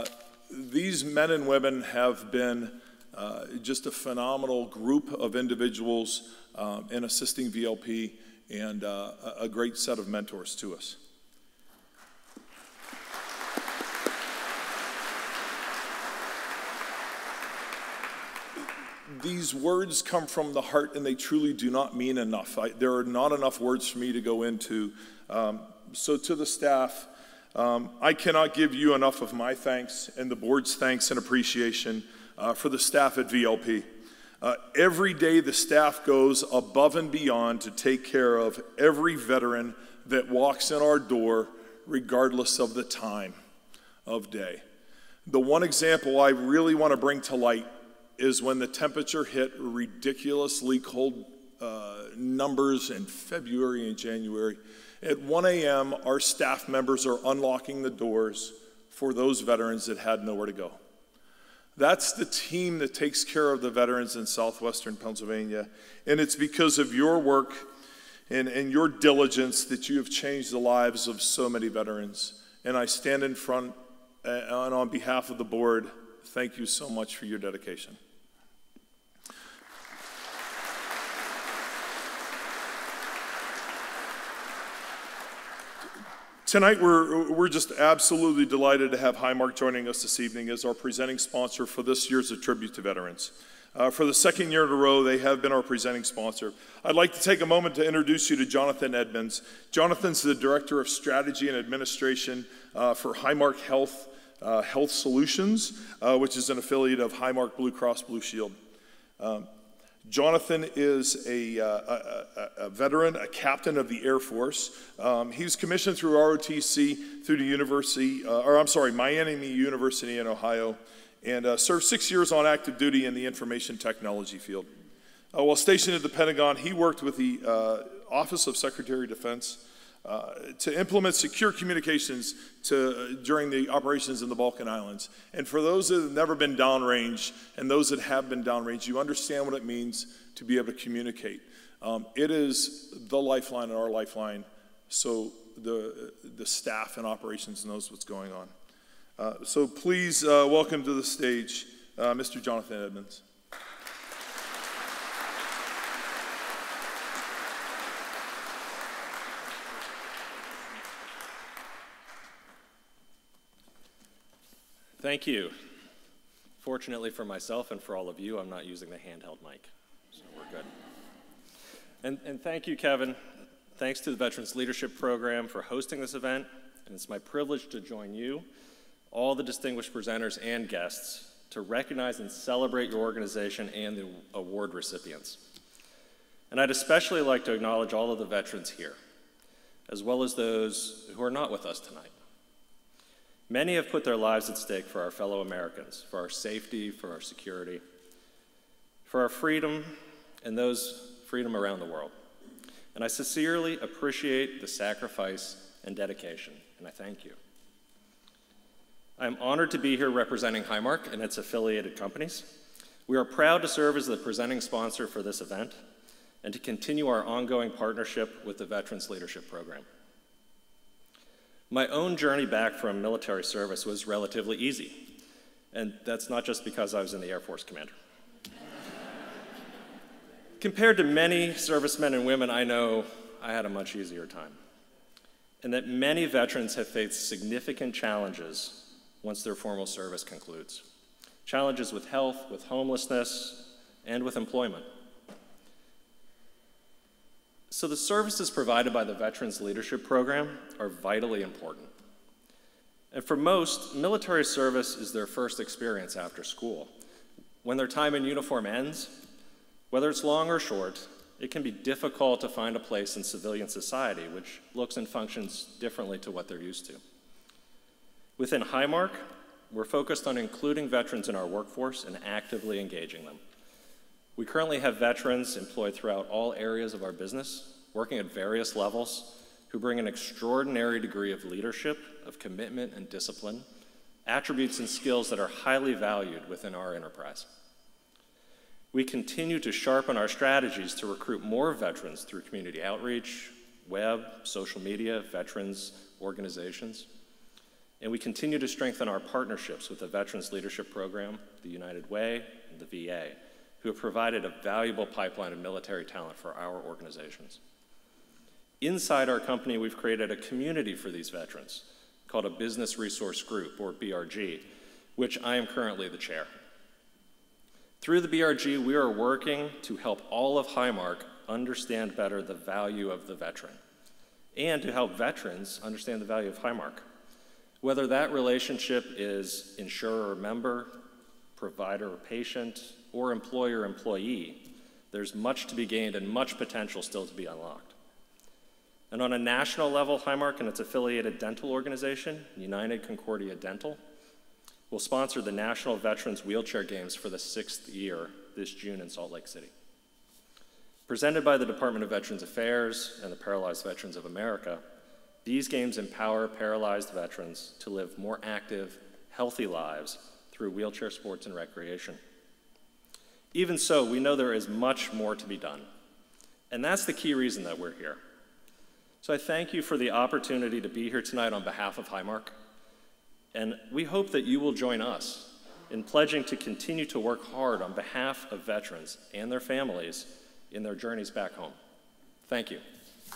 these men and women have been uh, just a phenomenal group of individuals um, in assisting V L P, and uh, a great set of mentors to us. These words come from the heart, and they truly do not mean enough. I, there are not enough words for me to go into. Um, so to the staff, um, I cannot give you enough of my thanks and the board's thanks and appreciation uh, for the staff at V L P. Uh, every day the staff goes above and beyond to take care of every veteran that walks in our door, regardless of the time of day. The one example I really want to bring to light is when the temperature hit ridiculously cold uh, numbers in February and January. At one A M, our staff members are unlocking the doors for those veterans that had nowhere to go. That's the team that takes care of the veterans in southwestern Pennsylvania, and it's because of your work and, and your diligence that you have changed the lives of so many veterans. And I stand in front uh, and on behalf of the board, thank you so much for your dedication. Tonight, we're, we're just absolutely delighted to have Highmark joining us this evening as our presenting sponsor for this year's A Tribute to Veterans. Uh, for the second year in a row, they have been our presenting sponsor. I'd like to take a moment to introduce you to Jonathan Edmonds. Jonathan's the Director of Strategy and Administration uh, for Highmark Health, uh, Health Solutions, uh, which is an affiliate of Highmark Blue Cross Blue Shield. Um, Jonathan is a, uh, a, a veteran, a captain of the Air Force. Um, he was commissioned through R O T C through the University, uh, or I'm sorry, Miami University in Ohio, and uh, served six years on active duty in the information technology field. Uh, while stationed at the Pentagon, he worked with the uh, Office of Secretary of Defense uh, to implement secure communications to, uh, during the operations in the Balkan Islands. And for those that have never been downrange and those that have been downrange, you understand what it means to be able to communicate. Um, it is the lifeline and our lifeline, so the, the staff and operations knows what's going on. Uh, so please uh, welcome to the stage uh, Mister Jonathan Edmonds. Thank you. Fortunately for myself and for all of you, I'm not using the handheld mic, so we're good. And, and thank you, Kevin. Thanks to the Veterans Leadership Program for hosting this event, and it's my privilege to join you, all the distinguished presenters and guests, to recognize and celebrate your organization and the award recipients. And I'd especially like to acknowledge all of the veterans here, as well as those who are not with us tonight. Many have put their lives at stake for our fellow Americans, for our safety, for our security, for our freedom, and those freedom around the world. And I sincerely appreciate the sacrifice and dedication, and I thank you. I am honored to be here representing Highmark and its affiliated companies. We are proud to serve as the presenting sponsor for this event and to continue our ongoing partnership with the Veterans Leadership Program. My own journey back from military service was relatively easy, and that's not just because I was in the Air Force Commander. Compared to many servicemen and women I know, I had a much easier time, and that many veterans have faced significant challenges once their formal service concludes. Challenges with health, with homelessness, and with employment. So the services provided by the Veterans Leadership Program are vitally important. And for most, military service is their first experience after school. When their time in uniform ends, whether it's long or short, it can be difficult to find a place in civilian society, which looks and functions differently to what they're used to. Within Highmark, we're focused on including veterans in our workforce and actively engaging them. We currently have veterans employed throughout all areas of our business, working at various levels, who bring an extraordinary degree of leadership, of commitment and discipline, attributes and skills that are highly valued within our enterprise. We continue to sharpen our strategies to recruit more veterans through community outreach, web, social media, veterans organizations. And we continue to strengthen our partnerships with the Veterans Leadership Program, the United Way, and the V A, who have provided a valuable pipeline of military talent for our organizations. Inside our company, we've created a community for these veterans called a Business Resource Group, or B R G, which I am currently the chair. Through the B R G, we are working to help all of Highmark understand better the value of the veteran, and to help veterans understand the value of Highmark. Whether that relationship is insurer or member, provider or patient, or employer-employee, there's much to be gained and much potential still to be unlocked. And on a national level, Highmark and its affiliated dental organization, United Concordia Dental, will sponsor the National Veterans Wheelchair Games for the sixth year this June in Salt Lake City. Presented by the Department of Veterans Affairs and the Paralyzed Veterans of America, these games empower paralyzed veterans to live more active, healthy lives through wheelchair sports and recreation. Even so, we know there is much more to be done, and that's the key reason that we're here. So I thank you for the opportunity to be here tonight on behalf of Highmark, and we hope that you will join us in pledging to continue to work hard on behalf of veterans and their families in their journeys back home. Thank you.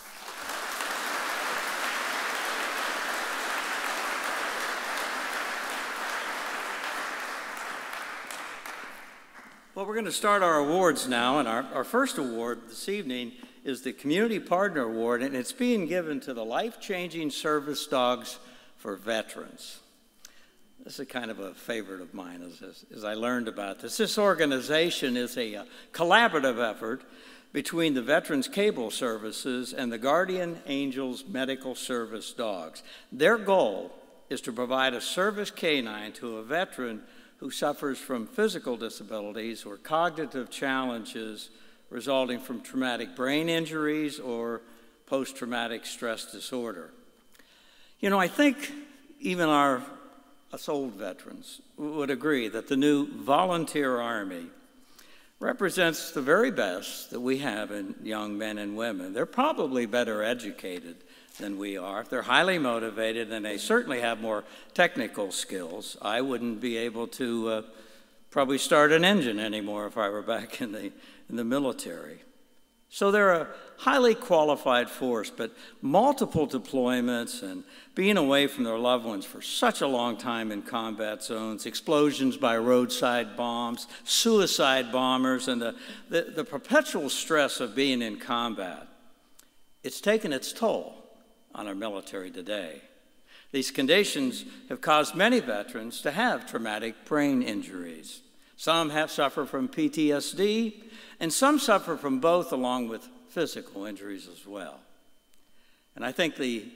Well, we're going to start our awards now, and our, our first award this evening is the Community Partner Award, and it's being given to the Life-Changing Service Dogs for Veterans. This is kind of a favorite of mine as, as, as I learned about this. This organization is a, a collaborative effort between the Veterans Cable Services and the Guardian Angels Medical Service Dogs. Their goal is to provide a service canine to a veteran who suffers from physical disabilities or cognitive challenges resulting from traumatic brain injuries or post-traumatic stress disorder. You know, I think even our us old veterans would agree that the new volunteer army represents the very best that we have in young men and women. They're probably better educated than we are. They're highly motivated, and they certainly have more technical skills. I wouldn't be able to uh, probably start an engine anymore if I were back in the, in the military. So they're a highly qualified force, but multiple deployments and being away from their loved ones for such a long time in combat zones, explosions by roadside bombs, suicide bombers, and the, the, the perpetual stress of being in combat, it's taken its toll on our military today. These conditions have caused many veterans to have traumatic brain injuries. Some have suffered from P T S D, and some suffer from both along with physical injuries as well. And I think the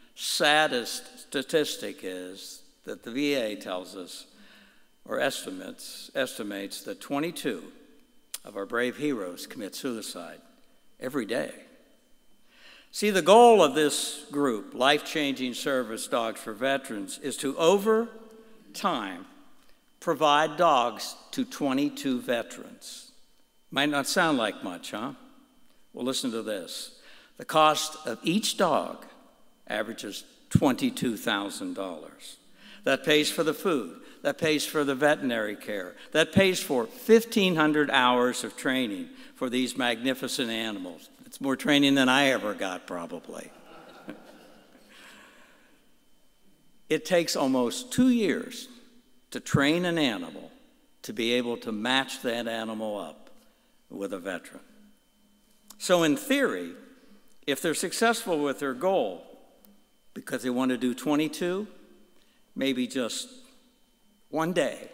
saddest statistic is that the V A tells us, or estimates, estimates that twenty-two of our brave heroes commit suicide every day. See, the goal of this group, Life-Changing Service Dogs for Veterans, is to, over time, provide dogs to twenty-two veterans. Might not sound like much, huh? Well, listen to this. The cost of each dog averages twenty-two thousand dollars. That pays for the food. That pays for the veterinary care. That pays for fifteen hundred hours of training for these magnificent animals. It's more training than I ever got, probably. It takes almost two years to train an animal to be able to match that animal up with a veteran. So in theory, if they're successful with their goal, because they want to do twenty-two, maybe just one day,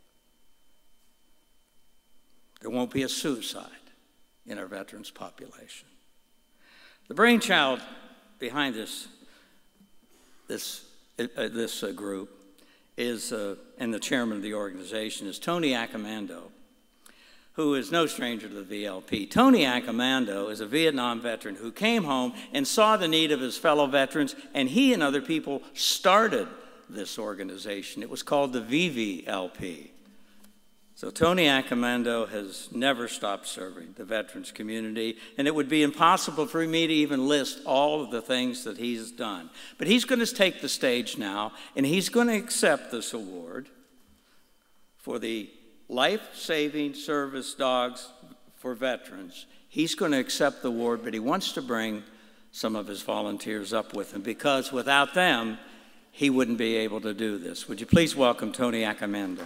there won't be a suicide in our veterans population. The brainchild behind this, this, uh, this uh, group is, uh, and the chairman of the organization is Tony Accomando, who is no stranger to the V L P. Tony Accomando is a Vietnam veteran who came home and saw the need of his fellow veterans, and he and other people started this organization. It was called the V V L P. So Tony Accomando has never stopped serving the veterans community, and it would be impossible for me to even list all of the things that he's done. But he's going to take the stage now, and he's going to accept this award for the life-saving service dogs for veterans. He's going to accept the award, but he wants to bring some of his volunteers up with him, because without them, he wouldn't be able to do this. Would you please welcome Tony Accomando?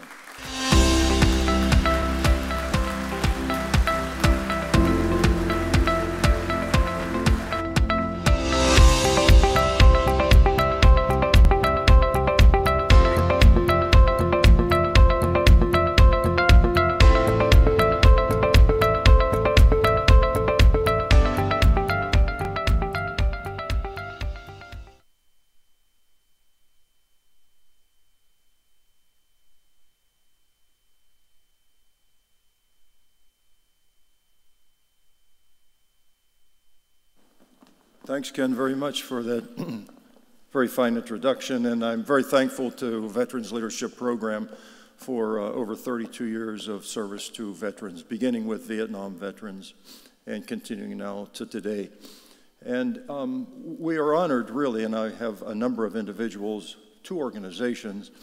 Thanks, Ken, very much for that very fine introduction, and I'm very thankful to Veterans Leadership Program for uh, over thirty-two years of service to veterans, beginning with Vietnam veterans and continuing now to today. And um, we are honored, really, and I have a number of individuals, two organizations.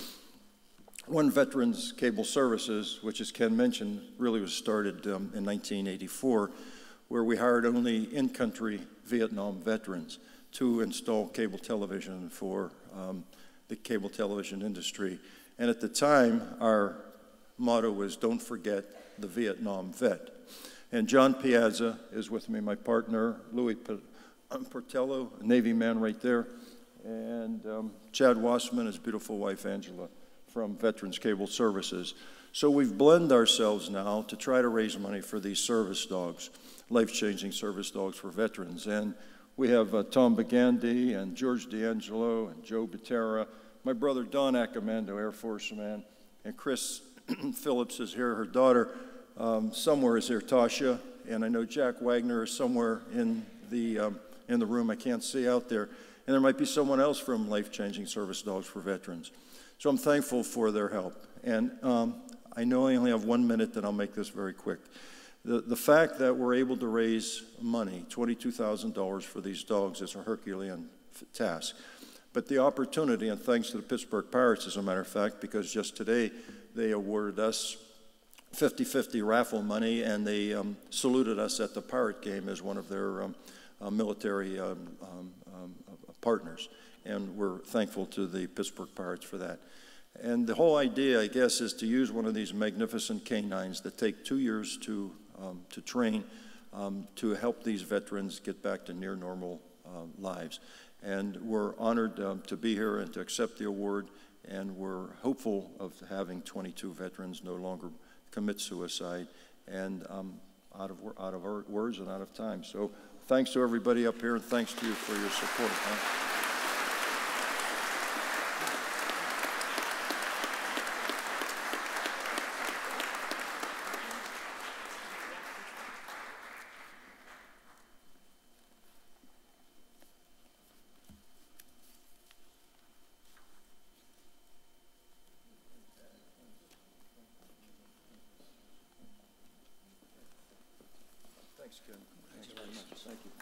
One, Veterans Cable Services, which, as Ken mentioned, really was started um, in nineteen eighty-four, where we hired only in-country Vietnam veterans to install cable television for um, the cable television industry. And at the time, our motto was, don't forget the Vietnam vet. And John Piazza is with me, my partner, Louis Portello, a Navy man right there, and um, Chad Wassman, his beautiful wife, Angela, from Veterans Cable Services. So we've blended ourselves now to try to raise money for these service dogs, life-changing service dogs for veterans. And we have uh, Tom Bagandi and George D'Angelo and Joe Batera, my brother Don Accomando, Air Force man, and Chris Phillips is here, her daughter um, somewhere is here, Tasha, and I know Jack Wagner is somewhere in the, um, in the room I can't see out there, and there might be someone else from Life-Changing Service Dogs for Veterans. So I'm thankful for their help. And um, I know I only have one minute, and I'll make this very quick. The, the fact that we're able to raise money, twenty-two thousand dollars for these dogs, is a Herculean task. But the opportunity, and thanks to the Pittsburgh Pirates, as a matter of fact, because just today they awarded us fifty fifty raffle money, and they um, saluted us at the Pirate game as one of their um, uh, military um, um, um, partners. And we're thankful to the Pittsburgh Pirates for that. And the whole idea, I guess, is to use one of these magnificent canines that take two years to, um, to train um, to help these veterans get back to near normal uh, lives. And we're honored um, to be here and to accept the award, and we're hopeful of having twenty-two veterans no longer commit suicide. And um, out of, out of our words and out of time. So thanks to everybody up here, and thanks to you for your support. Huh? Thanks, Ken. Thanks very much. Thank you.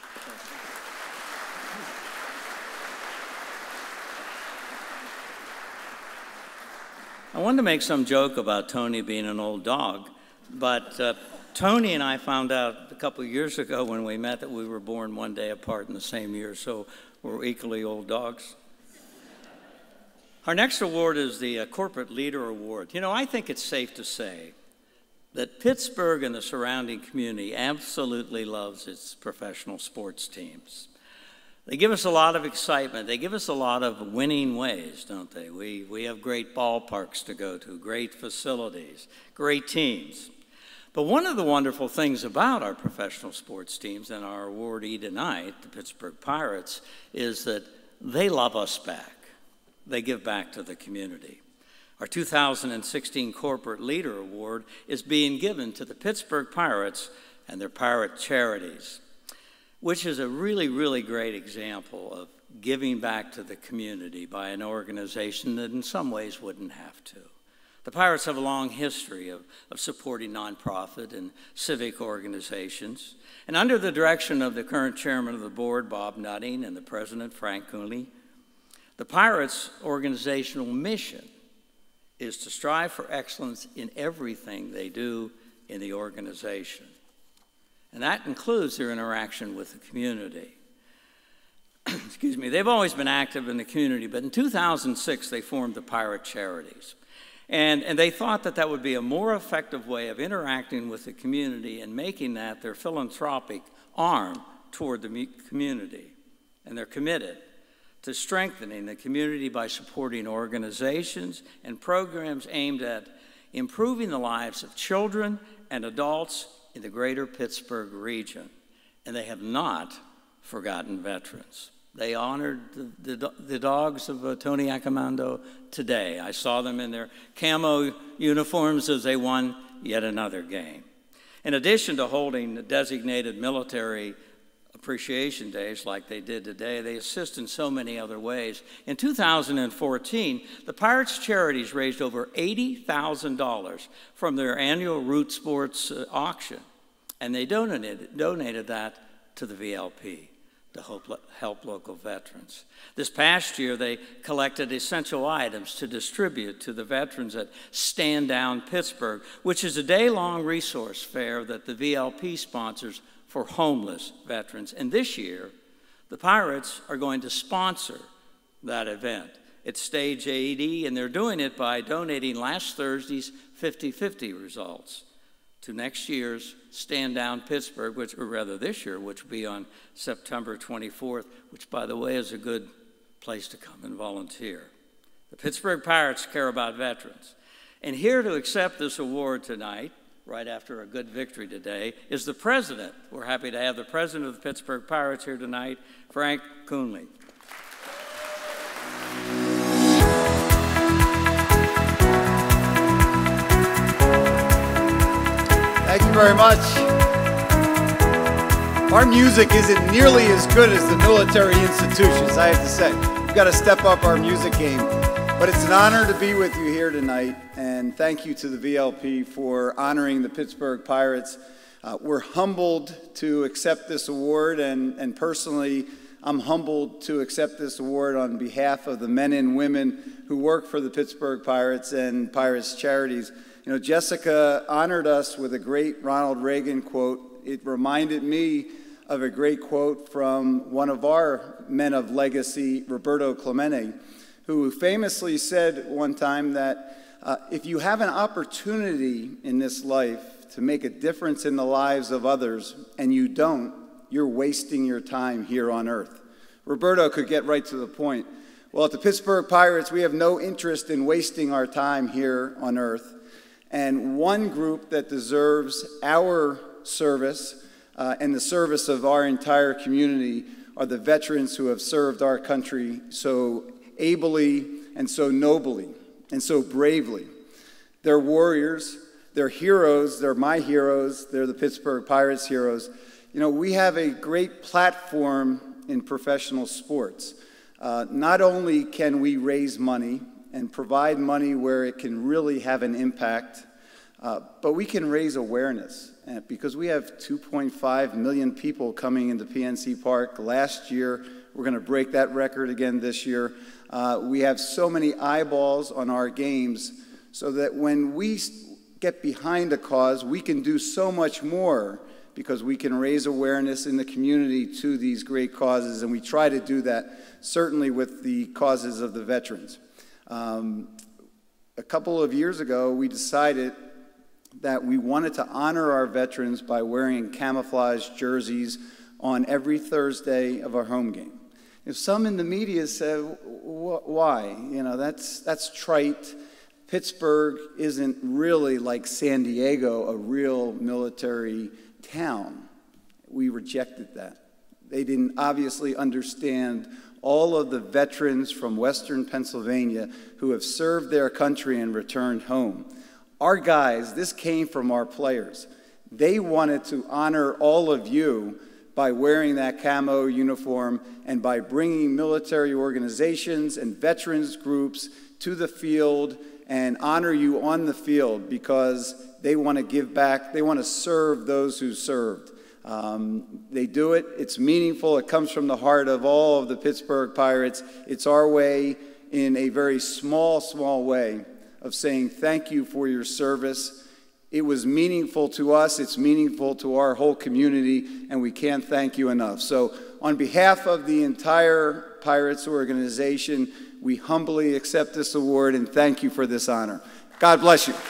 I wanted to make some joke about Tony being an old dog, but uh, Tony and I found out a couple of years ago when we met that we were born one day apart in the same year, so we're equally old dogs. Our next award is the uh, Corporate Leader Award. You know, I think it's safe to say that Pittsburgh and the surrounding community absolutely loves its professional sports teams. They give us a lot of excitement. They give us a lot of winning ways, don't they? We, we have great ballparks to go to, great facilities, great teams. But one of the wonderful things about our professional sports teams and our awardee tonight, the Pittsburgh Pirates, is that they love us back. They give back to the community. Our two thousand sixteen Corporate Leader Award is being given to the Pittsburgh Pirates and their pirate charities, which is a really, really great example of giving back to the community by an organization that in some ways wouldn't have to. The Pirates have a long history of, of supporting nonprofit and civic organizations. And under the direction of the current chairman of the board, Bob Nutting, and the president, Frank Cooney, the Pirates' organizational mission is to strive for excellence in everything they do in the organization. And that includes their interaction with the community. Excuse me, they've always been active in the community, but in two thousand six they formed the Pirate Charities. And, and they thought that that would be a more effective way of interacting with the community and making that their philanthropic arm toward the community. And they're committed to strengthening the community by supporting organizations and programs aimed at improving the lives of children and adults in the greater Pittsburgh region. And they have not forgotten veterans. They honored the, the, the dogs of uh, Tony Accomando today. I saw them in their camo uniforms as they won yet another game. In addition to holding designated military appreciation days like they did today, they assist in so many other ways. In two thousand fourteen, the Pirates Charities raised over eighty thousand dollars from their annual Root Sports uh, auction, and they donated, donated that to the V L P. To help, help local veterans. This past year, they collected essential items to distribute to the veterans at Stand Down Pittsburgh, which is a day-long resource fair that the V L P sponsors for homeless veterans. And this year, the Pirates are going to sponsor that event. It's Stage eighty, and they're doing it by donating last Thursday's fifty fifty results to next year's Stand Down Pittsburgh, which, or rather this year, which will be on September twenty-fourth, which, by the way, is a good place to come and volunteer. The Pittsburgh Pirates care about veterans. And here to accept this award tonight, right after a good victory today, is the president. We're happy to have the president of the Pittsburgh Pirates here tonight, Frank Cooney. Thank you very much. Our music isn't nearly as good as the military institutions, I have to say. We've got to step up our music game. But it's an honor to be with you here tonight, and thank you to the V L P for honoring the Pittsburgh Pirates. Uh, we're humbled to accept this award, and, and personally, I'm humbled to accept this award on behalf of the men and women who work for the Pittsburgh Pirates and Pirates Charities. You know, Jessica honored us with a great Ronald Reagan quote. It reminded me of a great quote from one of our men of legacy, Roberto Clemente, who famously said one time that uh, if you have an opportunity in this life to make a difference in the lives of others and you don't, you're wasting your time here on earth. Roberto could get right to the point. Well, at the Pittsburgh Pirates, we have no interest in wasting our time here on earth. And one group that deserves our service uh, and the service of our entire community are the veterans who have served our country so ably and so nobly and so bravely. They're warriors, they're heroes, they're my heroes, they're the Pittsburgh Pirates heroes. You know, we have a great platform in professional sports. Uh, not only can we raise money and provide money where it can really have an impact, uh, but we can raise awareness. And because we have two point five million people coming into P N C Park last year, we're going to break that record again this year. Uh, we have so many eyeballs on our games so that when we get behind a cause, we can do so much more because we can raise awareness in the community to these great causes, and we try to do that certainly with the causes of the veterans. Um, a couple of years ago, we decided that we wanted to honor our veterans by wearing camouflage jerseys on every Thursday of our home game. If some in the media said, why? You know, that's, that's trite. Pittsburgh isn't really like San Diego, a real military town. We rejected that. They didn't obviously understand all of the veterans from Western Pennsylvania who have served their country and returned home. Our guys, this came from our players. They wanted to honor all of you by wearing that camo uniform and by bringing military organizations and veterans groups to the field and honor you on the field because they want to give back, they want to serve those who served. Um, they do it, it's meaningful, it comes from the heart of all of the Pittsburgh Pirates. It's our way, in a very small, small way, of saying thank you for your service. It was meaningful to us, it's meaningful to our whole community, and we can't thank you enough. So on behalf of the entire Pirates organization, we humbly accept this award and thank you for this honor. God bless you.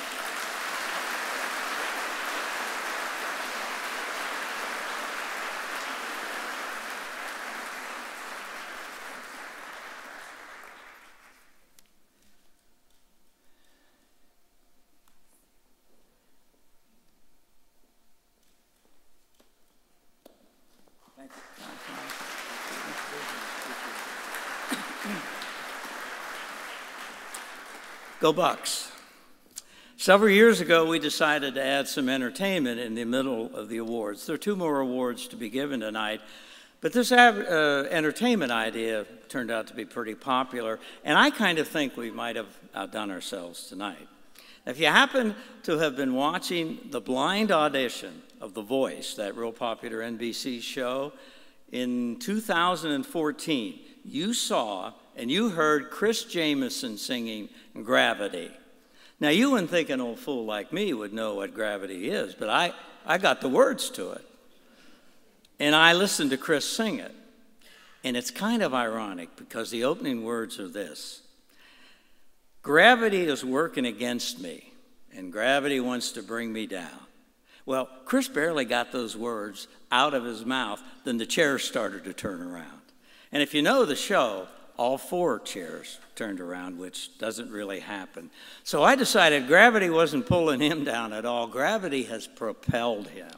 Go Bucks. Several years ago, we decided to add some entertainment in the middle of the awards. There are two more awards to be given tonight, but this uh, entertainment idea turned out to be pretty popular, and I kind of think we might have outdone ourselves tonight. If you happen to have been watching the blind audition of The Voice, that real popular N B C show, in two thousand fourteen, you saw and you heard Chris Jamieson singing Gravity. Now, you wouldn't think an old fool like me would know what gravity is, but I, I got the words to it. And I listened to Chris sing it. And it's kind of ironic because the opening words are this: gravity is working against me, and gravity wants to bring me down. Well, Chris barely got those words out of his mouth, then the chairs started to turn around. And if you know the show, all four chairs turned around, which doesn't really happen. So I decided gravity wasn't pulling him down at all. Gravity has propelled him.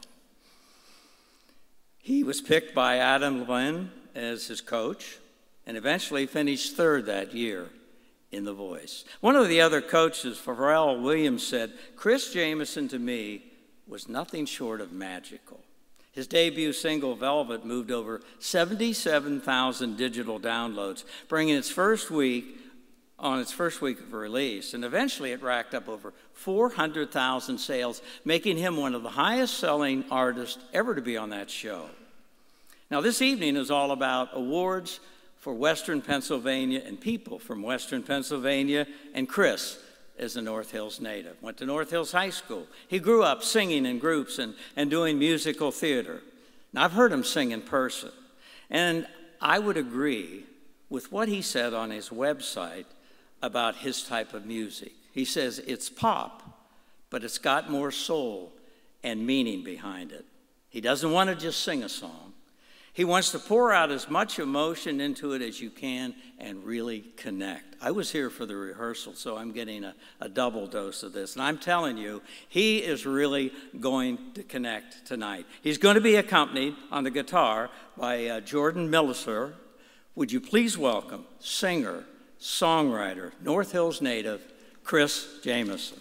He was picked by Adam Levine as his coach and eventually finished third that year in The Voice. One of the other coaches, Pharrell Williams, said, Chris Jamieson to me was nothing short of magical. His debut single, Velvet, moved over seventy-seven thousand digital downloads, bringing its first week on its first week of release, and eventually it racked up over four hundred thousand sales, making him one of the highest-selling artists ever to be on that show. Now, this evening is all about awards for Western Pennsylvania and people from Western Pennsylvania, and Chris is a North Hills native, went to North Hills High School. He grew up singing in groups and, and doing musical theater. Now, I've heard him sing in person, and I would agree with what he said on his website about his type of music. He says it's pop, but it's got more soul and meaning behind it. He doesn't want to just sing a song. He wants to pour out as much emotion into it as you can and really connect. I was here for the rehearsal, so I'm getting a, a double dose of this. And I'm telling you, he is really going to connect tonight. He's going to be accompanied on the guitar by uh, Jordan Milliser. Would you please welcome singer, songwriter, North Hills native, Chris Jamieson.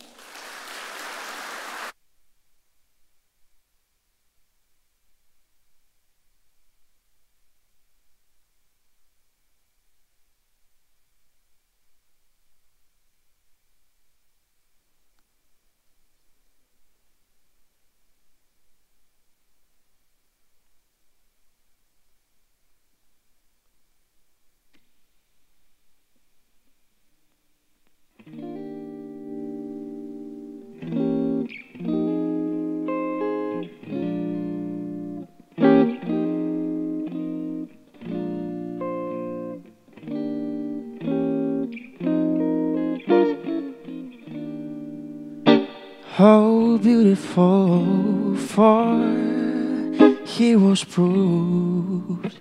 How beautiful for heroes proved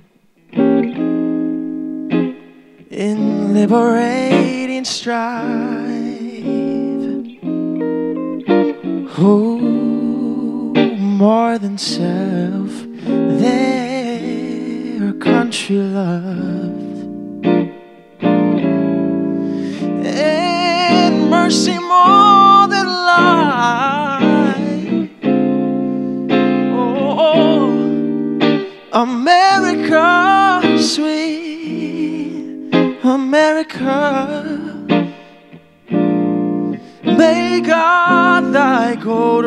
in liberating strife, who more than self their country loved, and mercy more than life. Oh, America, sweet America, may God thy gold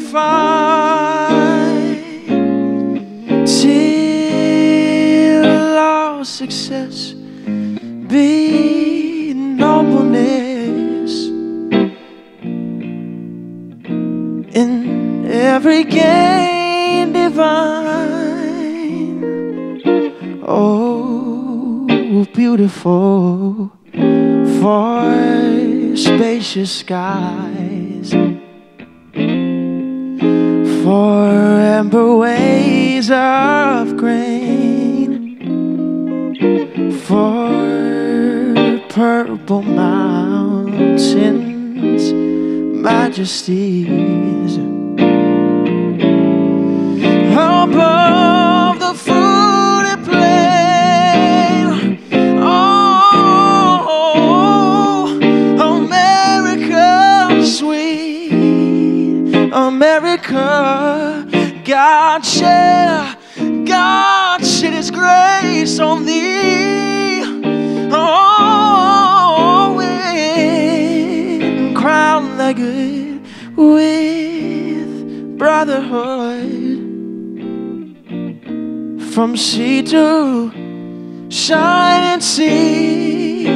refine, till all success be nobleness in every gain divine. Oh, beautiful for spacious skies, for amber ways of grain, for purple mountains, majesties, above the fruited plain. Oh, America sweet, America, God shed, God shed His grace on thee. Oh, and crown thy good with brotherhood, from sea to shining sea.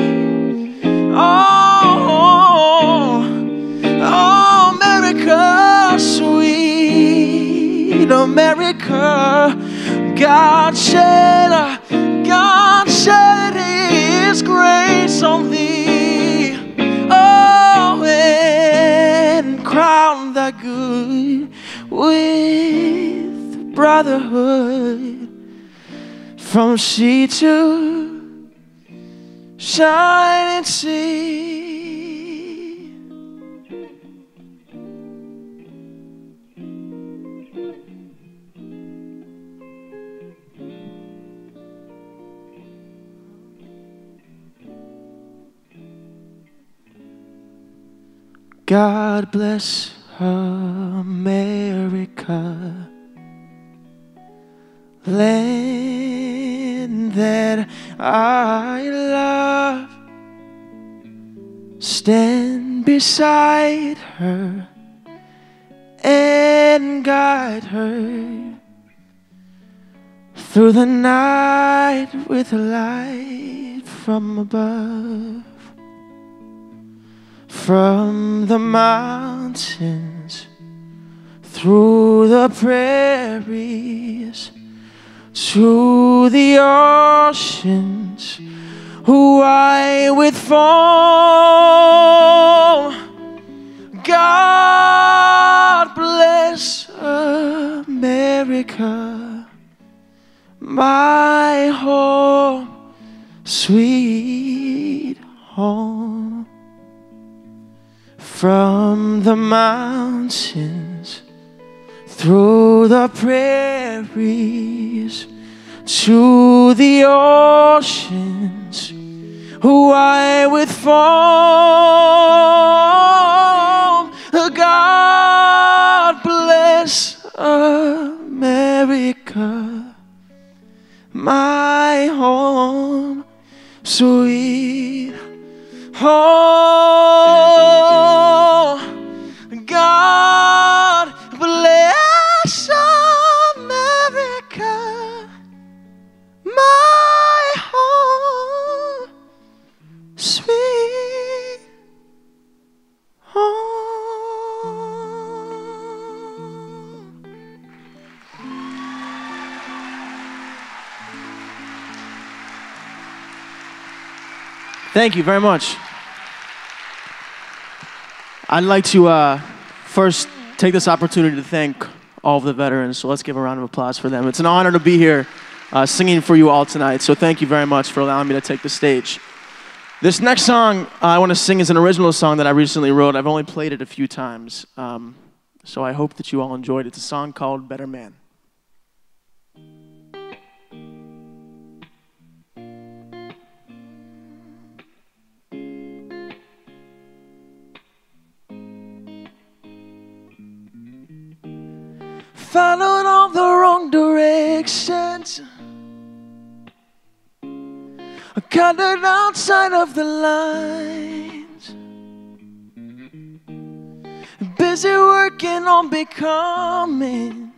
Oh, oh, America sweet, America, God shed, God shed His grace on thee. Oh, and crown thy good with brotherhood, from sea to shining sea. God bless America, land that I love. Stand beside her and guide her through the night with a light from above. From the mountains, through the prairies, to the oceans, white with foam. God bless America, my home, sweet home. From the mountains, through the prairies, to the oceans, white with foam. God bless America, my home, sweet home. God bless America, my home, sweet home. Thank you very much. I'd like to uh, first take this opportunity to thank all of the veterans, so let's give a round of applause for them. It's an honor to be here uh, singing for you all tonight, so thank you very much for allowing me to take the stage. This next song uh, I want to sing is an original song that I recently wrote. I've only played it a few times, um, so I hope that you all enjoyed it. It's a song called Better Man. Followed all the wrong directions, cut it outside of the lines. busy working on becoming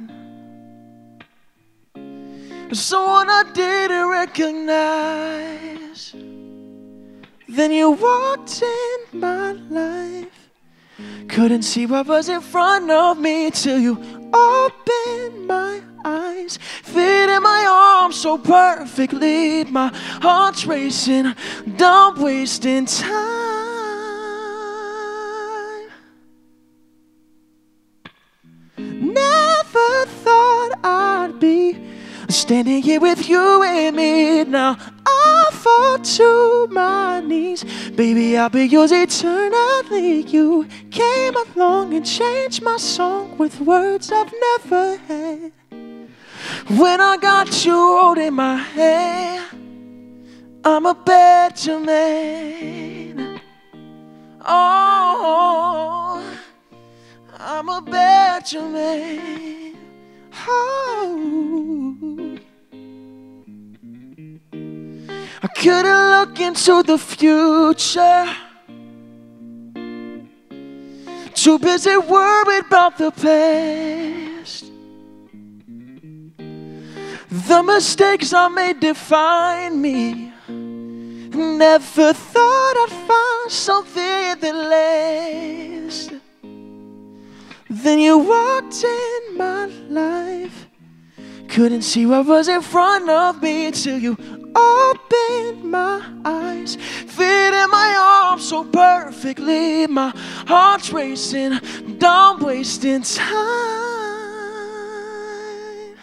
someone I didn't recognize. Then you walked in my life. Couldn't see what was in front of me till you opened my eyes. Fit in my arms so perfectly, my heart's racing, done wasting time. Never thought I'd be standing here with you and me now. I fall to my knees. Baby, I'll be yours eternally. You came along and changed my song with words I've never had. When I got you holding my hand, I'm a better man. Oh, I'm a better man. Oh, I couldn't look into the future. Too busy worried about the past. The mistakes I made define me. Never thought I'd find something that lasts. Then you walked in my life. Couldn't see what was in front of me till you opened my eyes. Fit in my arms so perfectly, my heart's racing, done wasting time.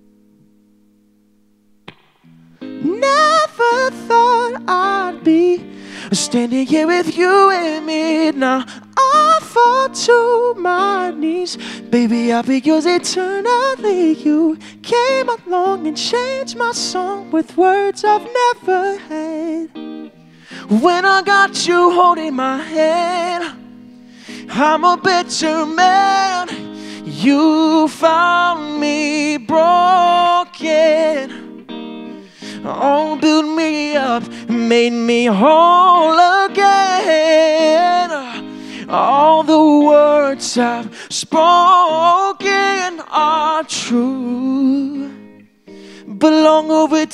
Never thought I'd be standing here with you and me now. I fall to my knees. Baby, I'll be yours eternally. You came along and changed my song with words I've never had. When I got you holding my hand, I'm a better man. You found me broken. Oh, built me up, made me whole again. All the words I've spoken are true, but long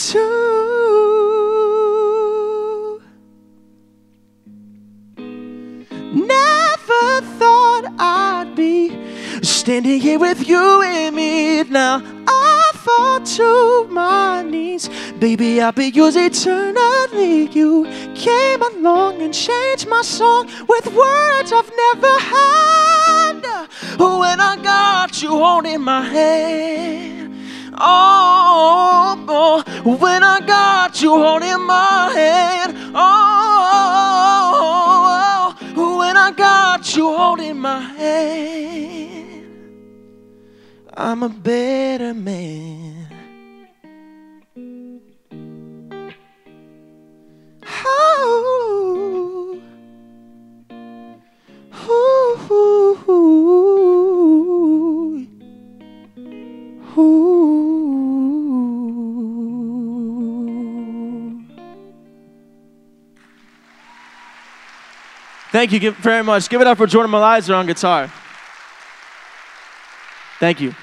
overdue. Never thought I'd be standing here with you and me now. I fall to my knees. Baby, I'll be yours eternally. You came along and changed my song with words I've never had. When I got you holding my hand. Oh, oh, when I got you holding my hand. Oh, oh, oh, when I got you holding my hand. I'm a better man. Oh, ooh, ooh, ooh, ooh. Thank you very much. Give it up for Jordan Malizer on guitar. Thank you.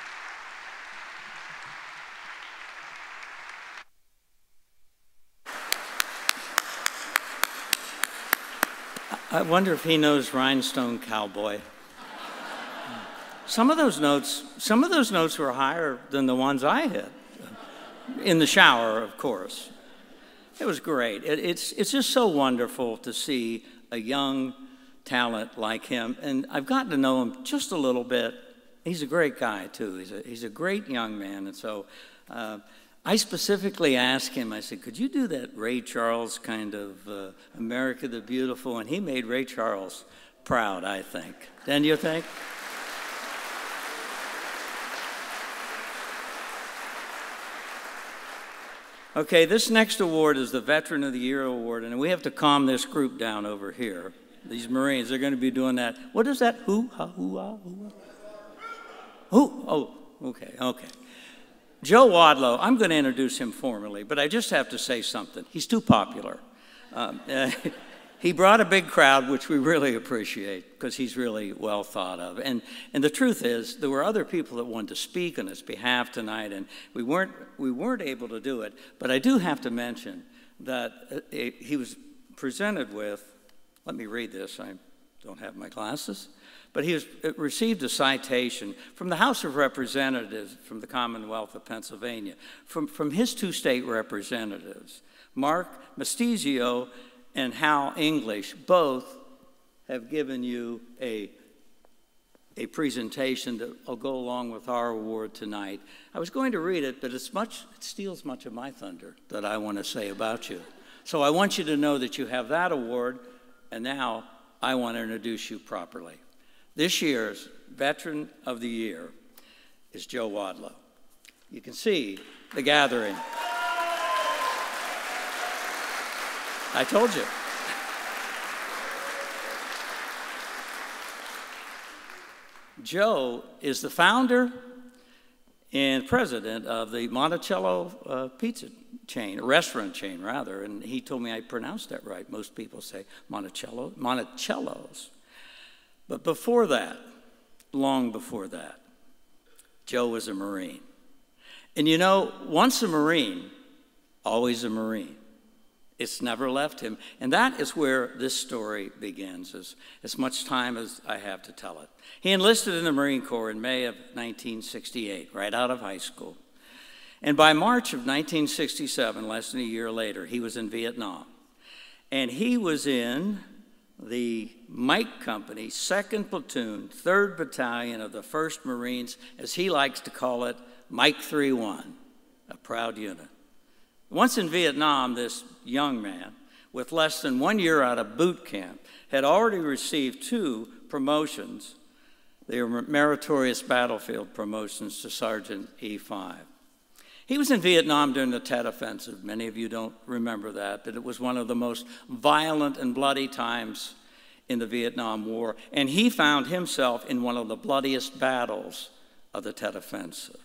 I wonder if he knows Rhinestone Cowboy. Some of those notes, some of those notes were higher than the ones I hit. In the shower, of course. It was great. It, it's, it's just so wonderful to see a young talent like him. And I've gotten to know him just a little bit. He's a great guy, too. He's a, he's a great young man. And so uh, I specifically asked him, I said, could you do that Ray Charles kind of uh, America the Beautiful? And he made Ray Charles proud, I think. Didn't you think? Okay, this next award is the Veteran of the Year Award, and we have to calm this group down over here. These Marines, they're going to be doing that. What is that? Who? Ha, who? Ah, who? Who? Oh, okay, okay. Joe Wadlow, I'm going to introduce him formally, but I just have to say something. He's too popular. Um, uh, he brought a big crowd, which we really appreciate because he's really well thought of. And, and the truth is, there were other people that wanted to speak on his behalf tonight, and we weren't, we weren't able to do it. But I do have to mention that uh, he was presented with, let me read this, I don't have my glasses, but he was, received a citation from the House of Representatives from the Commonwealth of Pennsylvania, from, from his two state representatives, Mark Mestizio and Hal English. Both have given you a, a presentation that will go along with our award tonight. I was going to read it, but it's much, it steals much of my thunder that I want to say about you. So I want you to know that you have that award, and now I want to introduce you properly. This year's Veteran of the Year is Joe Wadlow. You can see the gathering. I told you. Joe is the founder and president of the Monticello uh, pizza chain, a restaurant chain rather, and he told me I pronounced that right. Most people say Monticello, Monticello's. But before that, long before that, Joe was a Marine. And you know, once a Marine, always a Marine. It's never left him. And that is where this story begins, as, as much time as I have to tell it. He enlisted in the Marine Corps in May of nineteen sixty-eight, right out of high school. And by March of nineteen sixty-seven, less than a year later, he was in Vietnam. And he was in the Mike Company, second Platoon, third Battalion of the first Marines, as he likes to call it, Mike three one, a proud unit. Once in Vietnam, this young man, with less than one year out of boot camp, had already received two promotions. They were meritorious battlefield promotions to Sergeant E five. He was in Vietnam during the Tet Offensive. Many of you don't remember that, but it was one of the most violent and bloody times in the Vietnam War, and he found himself in one of the bloodiest battles of the Tet Offensive.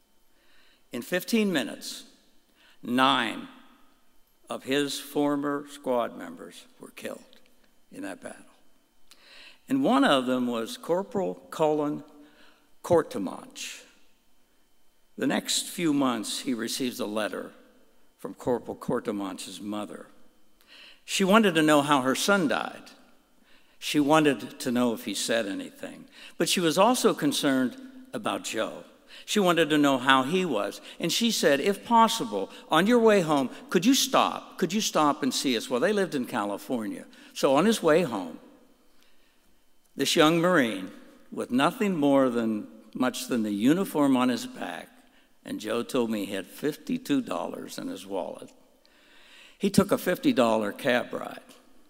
In fifteen minutes, nine of his former squad members were killed in that battle. And one of them was Corporal Colin Courtemanche. The next few months, he receives a letter from Corporal Courtemanche's mother. She wanted to know how her son died. She wanted to know if he said anything. But she was also concerned about Joe. She wanted to know how he was. And she said, if possible, on your way home, could you stop? Could you stop and see us? Well, they lived in California. So on his way home, this young Marine, with nothing more than much than the uniform on his back, and Joe told me he had fifty-two dollars in his wallet, he took a fifty dollar cab ride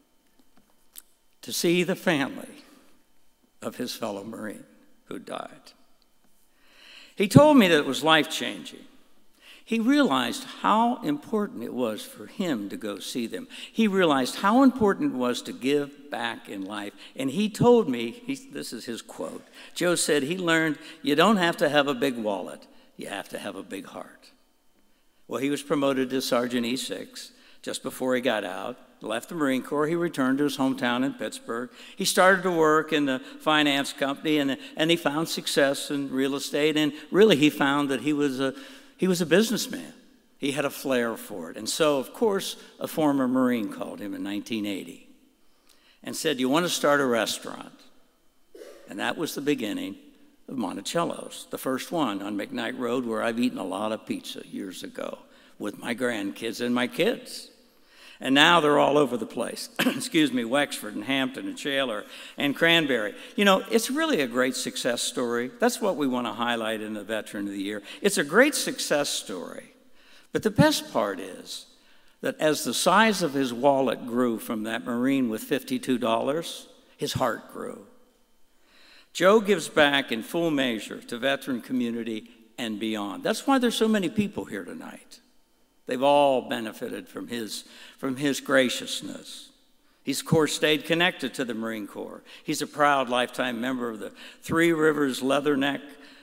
to see the family of his fellow Marine who died. He told me that it was life-changing. He realized how important it was for him to go see them. He realized how important it was to give back in life. And he told me, he, this is his quote, Joe said he learned you don't have to have a big wallet, you have to have a big heart. Well, he was promoted to Sergeant E six just before he got out, left the Marine Corps. He returned to his hometown in Pittsburgh. He started to work in the finance company, and, and he found success in real estate. And really, he found that he was a, he was a businessman. He had a flair for it. And so, of course, a former Marine called him in nineteen eighty and said, you want to start a restaurant? And that was the beginning of Monticello's, the first one on McKnight Road, where I've eaten a lot of pizza years ago with my grandkids and my kids. And now they're all over the place. Excuse me, Wexford and Hampton and Shaler and Cranberry. You know, it's really a great success story. That's what we want to highlight in the Veteran of the Year. It's a great success story. But the best part is that as the size of his wallet grew from that Marine with fifty-two dollars, his heart grew. Joe gives back in full measure to veteran community and beyond. That's why there's so many people here tonight. They've all benefited from his, from his graciousness. He's, of course, stayed connected to the Marine Corps. He's a proud lifetime member of the Three Rivers Leatherneck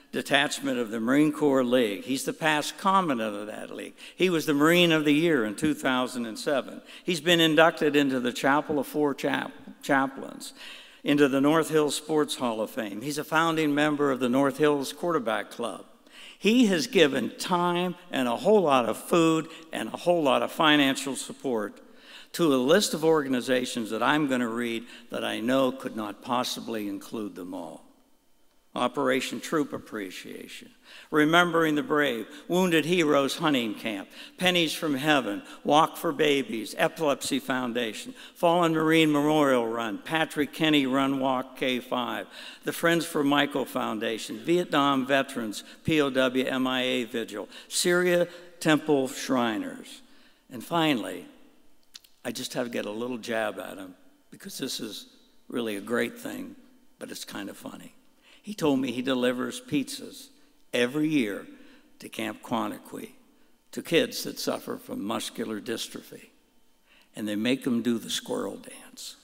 detachment of the Marine Corps League. He's the past commandant of that league. He was the Marine of the Year in two thousand seven. He's been inducted into the Chapel of Four Chap Chaplains, into the North Hills Sports Hall of Fame. He's a founding member of the North Hills Quarterback Club. He has given time and a whole lot of food and a whole lot of financial support to a list of organizations that I'm going to read that I know could not possibly include them all. Operation Troop Appreciation, Remembering the Brave, Wounded Heroes Hunting Camp, Pennies from Heaven, Walk for Babies, Epilepsy Foundation, Fallen Marine Memorial Run, Patrick Kenny Run Walk K five, the Friends for Michael Foundation, Vietnam Veterans, P O W M I A Vigil, Syria Temple Shriners. And finally, I just have to get a little jab at him because this is really a great thing, but it's kind of funny. He told me he delivers pizzas every year to Camp Quantiqui to kids that suffer from muscular dystrophy, and they make them do the squirrel dance.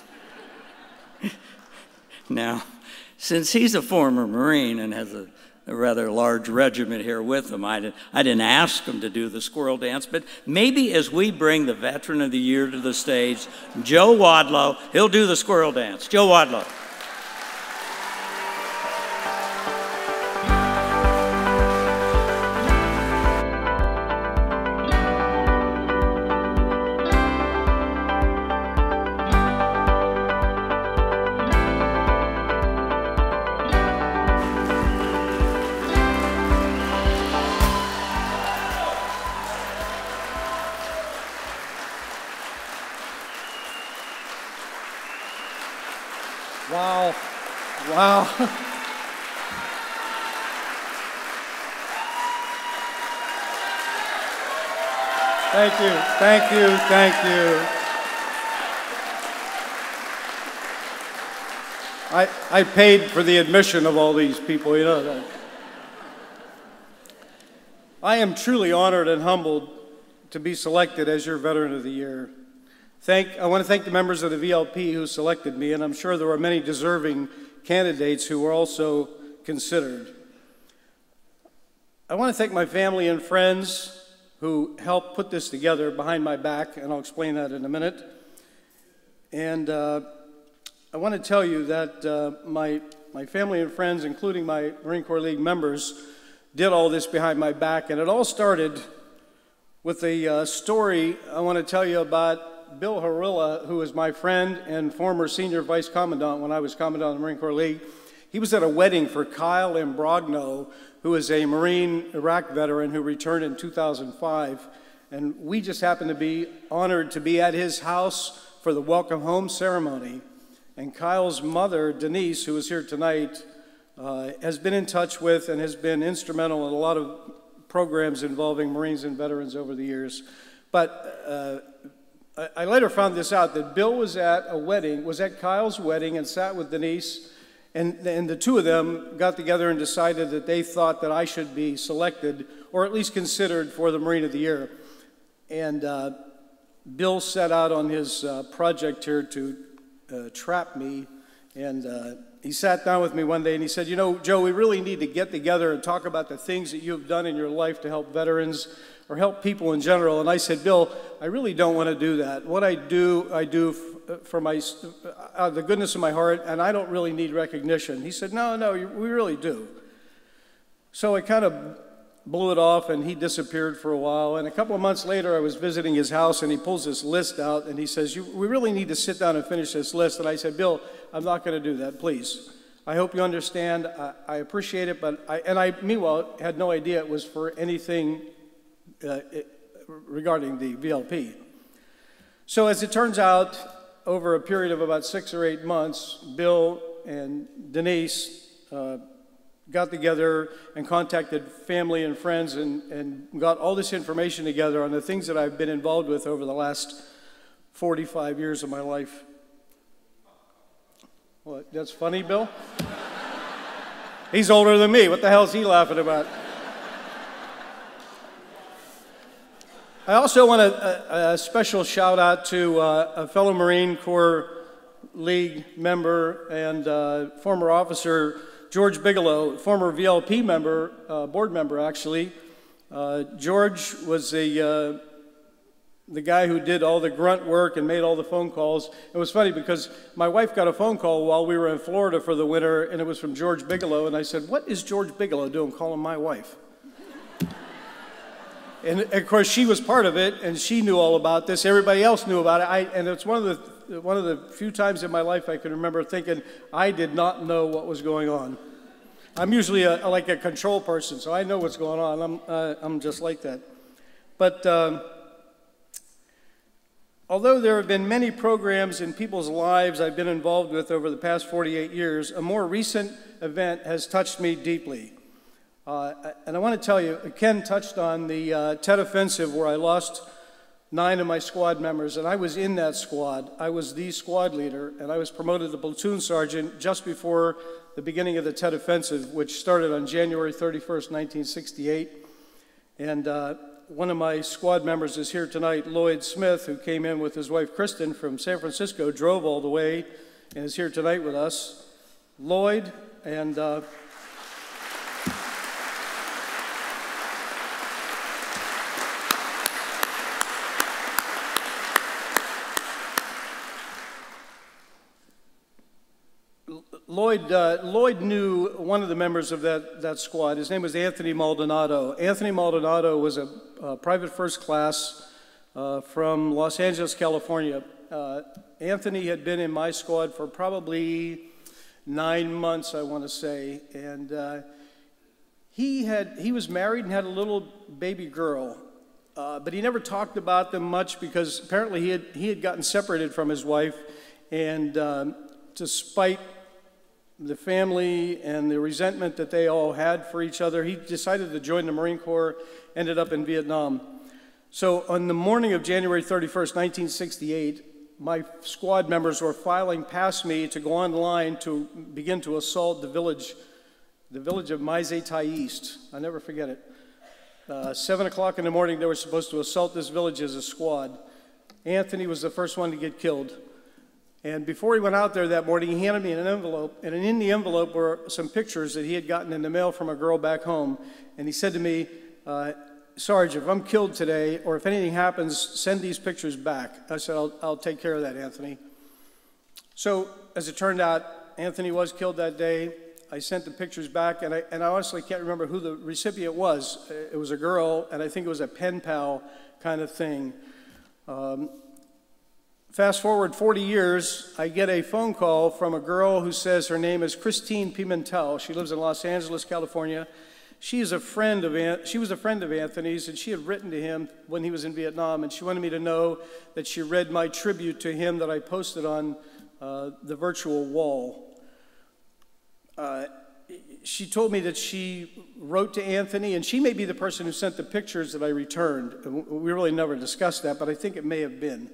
Now, since he's a former Marine and has a, a rather large regiment here with him, I, did, I didn't ask him to do the squirrel dance, but maybe as we bring the Veteran of the Year to the stage, Joe Wadlow, he'll do the squirrel dance. Joe Wadlow. Wow. Wow. Thank you. Thank you. Thank you. I, I paid for the admission of all these people, you know that. I am truly honored and humbled to be selected as your Veteran of the Year. Thank, I want to thank the members of the V L P who selected me, and I'm sure there were many deserving candidates who were also considered. I want to thank my family and friends who helped put this together behind my back, and I'll explain that in a minute. And uh, I want to tell you that uh, my, my family and friends, including my Marine Corps League members, did all this behind my back, and it all started with a uh, story I want to tell you about Bill Harilla, who is my friend and former senior vice commandant when I was commandant of the Marine Corps League. He was at a wedding for Kyle Imbrogno, who is a Marine Iraq veteran who returned in two thousand five. And we just happened to be honored to be at his house for the welcome home ceremony. And Kyle's mother, Denise, who is here tonight, uh, has been in touch with and has been instrumental in a lot of programs involving Marines and veterans over the years. But uh, I later found this out, that Bill was at a wedding, was at Kyle's wedding and sat with Denise, and, and the two of them got together and decided that they thought that I should be selected, or at least considered, for the Marine of the Year. And uh, Bill set out on his uh, project here to uh, trap me, and uh, he sat down with me one day and he said, you know, Joe, we really need to get together and talk about the things that you've done in your life to help veterans or help people in general. And I said, Bill, I really don't want to do that. What I do, I do for my, uh, the goodness of my heart, and I don't really need recognition. He said, no, no, we really do. So I kind of blew it off, and he disappeared for a while. And a couple of months later, I was visiting his house, and he pulls this list out, and he says, you, we really need to sit down and finish this list. And I said, Bill, I'm not going to do that, please. I hope you understand. I, I appreciate it, but I, and I, meanwhile, had no idea it was for anything Uh, it, regarding the V L P. So as it turns out, over a period of about six or eight months, Bill and Denise uh, got together and contacted family and friends and, and got all this information together on the things that I've been involved with over the last forty-five years of my life. What, that's funny, Bill? He's older than me. What the hell is he laughing about? I also want a, a, a special shout out to uh, a fellow Marine Corps League member and uh, former officer, George Bigelow, former V L P member, uh, board member actually. Uh, George was a, uh, the guy who did all the grunt work and made all the phone calls. It was funny because my wife got a phone call while we were in Florida for the winter, and it was from George Bigelow, and I said, what is George Bigelow doing calling my wife? And of course, she was part of it, and she knew all about this. Everybody else knew about it. I, and it's one of the one of the few times in my life I can remember thinking I did not know what was going on. I'm usually a, like a control person, so I know what's going on. I'm uh, I'm just like that. But um, although there have been many programs in people's lives I've been involved with over the past forty-eight years, a more recent event has touched me deeply. Uh, and I want to tell you, Ken touched on the uh, Tet Offensive where I lost nine of my squad members, and I was in that squad. I was the squad leader, and I was promoted to platoon sergeant just before the beginning of the Tet Offensive, which started on January thirty-first, nineteen sixty-eight. And uh, one of my squad members is here tonight, Lloyd Smith, who came in with his wife Kristen from San Francisco, drove all the way, and is here tonight with us. Lloyd and... Uh, Lloyd, uh, Lloyd knew one of the members of that, that squad. His name was Anthony Maldonado. Anthony Maldonado was a, a private first class uh, from Los Angeles, California. Uh, Anthony had been in my squad for probably nine months, I want to say, and uh, he had he was married and had a little baby girl, uh, but he never talked about them much because apparently he had he had gotten separated from his wife, and um, despite the family and the resentment that they all had for each other, he decided to join the Marine Corps, ended up in Vietnam. So on the morning of January thirty-first, nineteen sixty-eight, my squad members were filing past me to go online to begin to assault the village, the village of Mai Tai East. I'll never forget it. Uh, seven o'clock in the morning, they were supposed to assault this village as a squad. Anthony was the first one to get killed. And before he went out there that morning, he handed me an envelope, and in the envelope were some pictures that he had gotten in the mail from a girl back home. And he said to me, uh, Sarge, if I'm killed today, or if anything happens, send these pictures back. I said, I'll, I'll take care of that, Anthony. So, as it turned out, Anthony was killed that day. I sent the pictures back, and I, and I honestly can't remember who the recipient was. It was a girl, and I think it was a pen pal kind of thing. Um, Fast forward forty years, I get a phone call from a girl who says her name is Christine Pimentel. She lives in Los Angeles, California. She is a friend of she was a friend of Anthony's, and she had written to him when he was in Vietnam, and she wanted me to know that she read my tribute to him that I posted on uh, the virtual wall. Uh, she told me that she wrote to Anthony, and she may be the person who sent the pictures that I returned. We really never discussed that, but I think it may have been.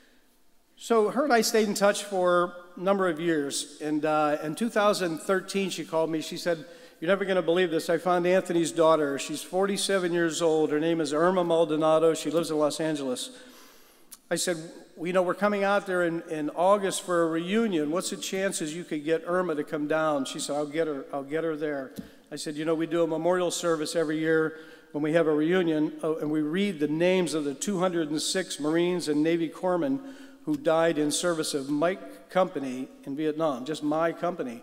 So her and I stayed in touch for a number of years, and uh, in two thousand thirteen she called me. She said, you're never going to believe this, I found Anthony's daughter. She's forty-seven years old. Her name is Irma Maldonado. She lives in Los Angeles. I said, well, you know, we're coming out there in, in August for a reunion. What's the chances you could get Irma to come down? She said, I'll get her, I'll get her there. I said, you know, we do a memorial service every year when we have a reunion, uh, and we read the names of the two hundred six Marines and Navy corpsmen who died in service of my company in Vietnam, just my company.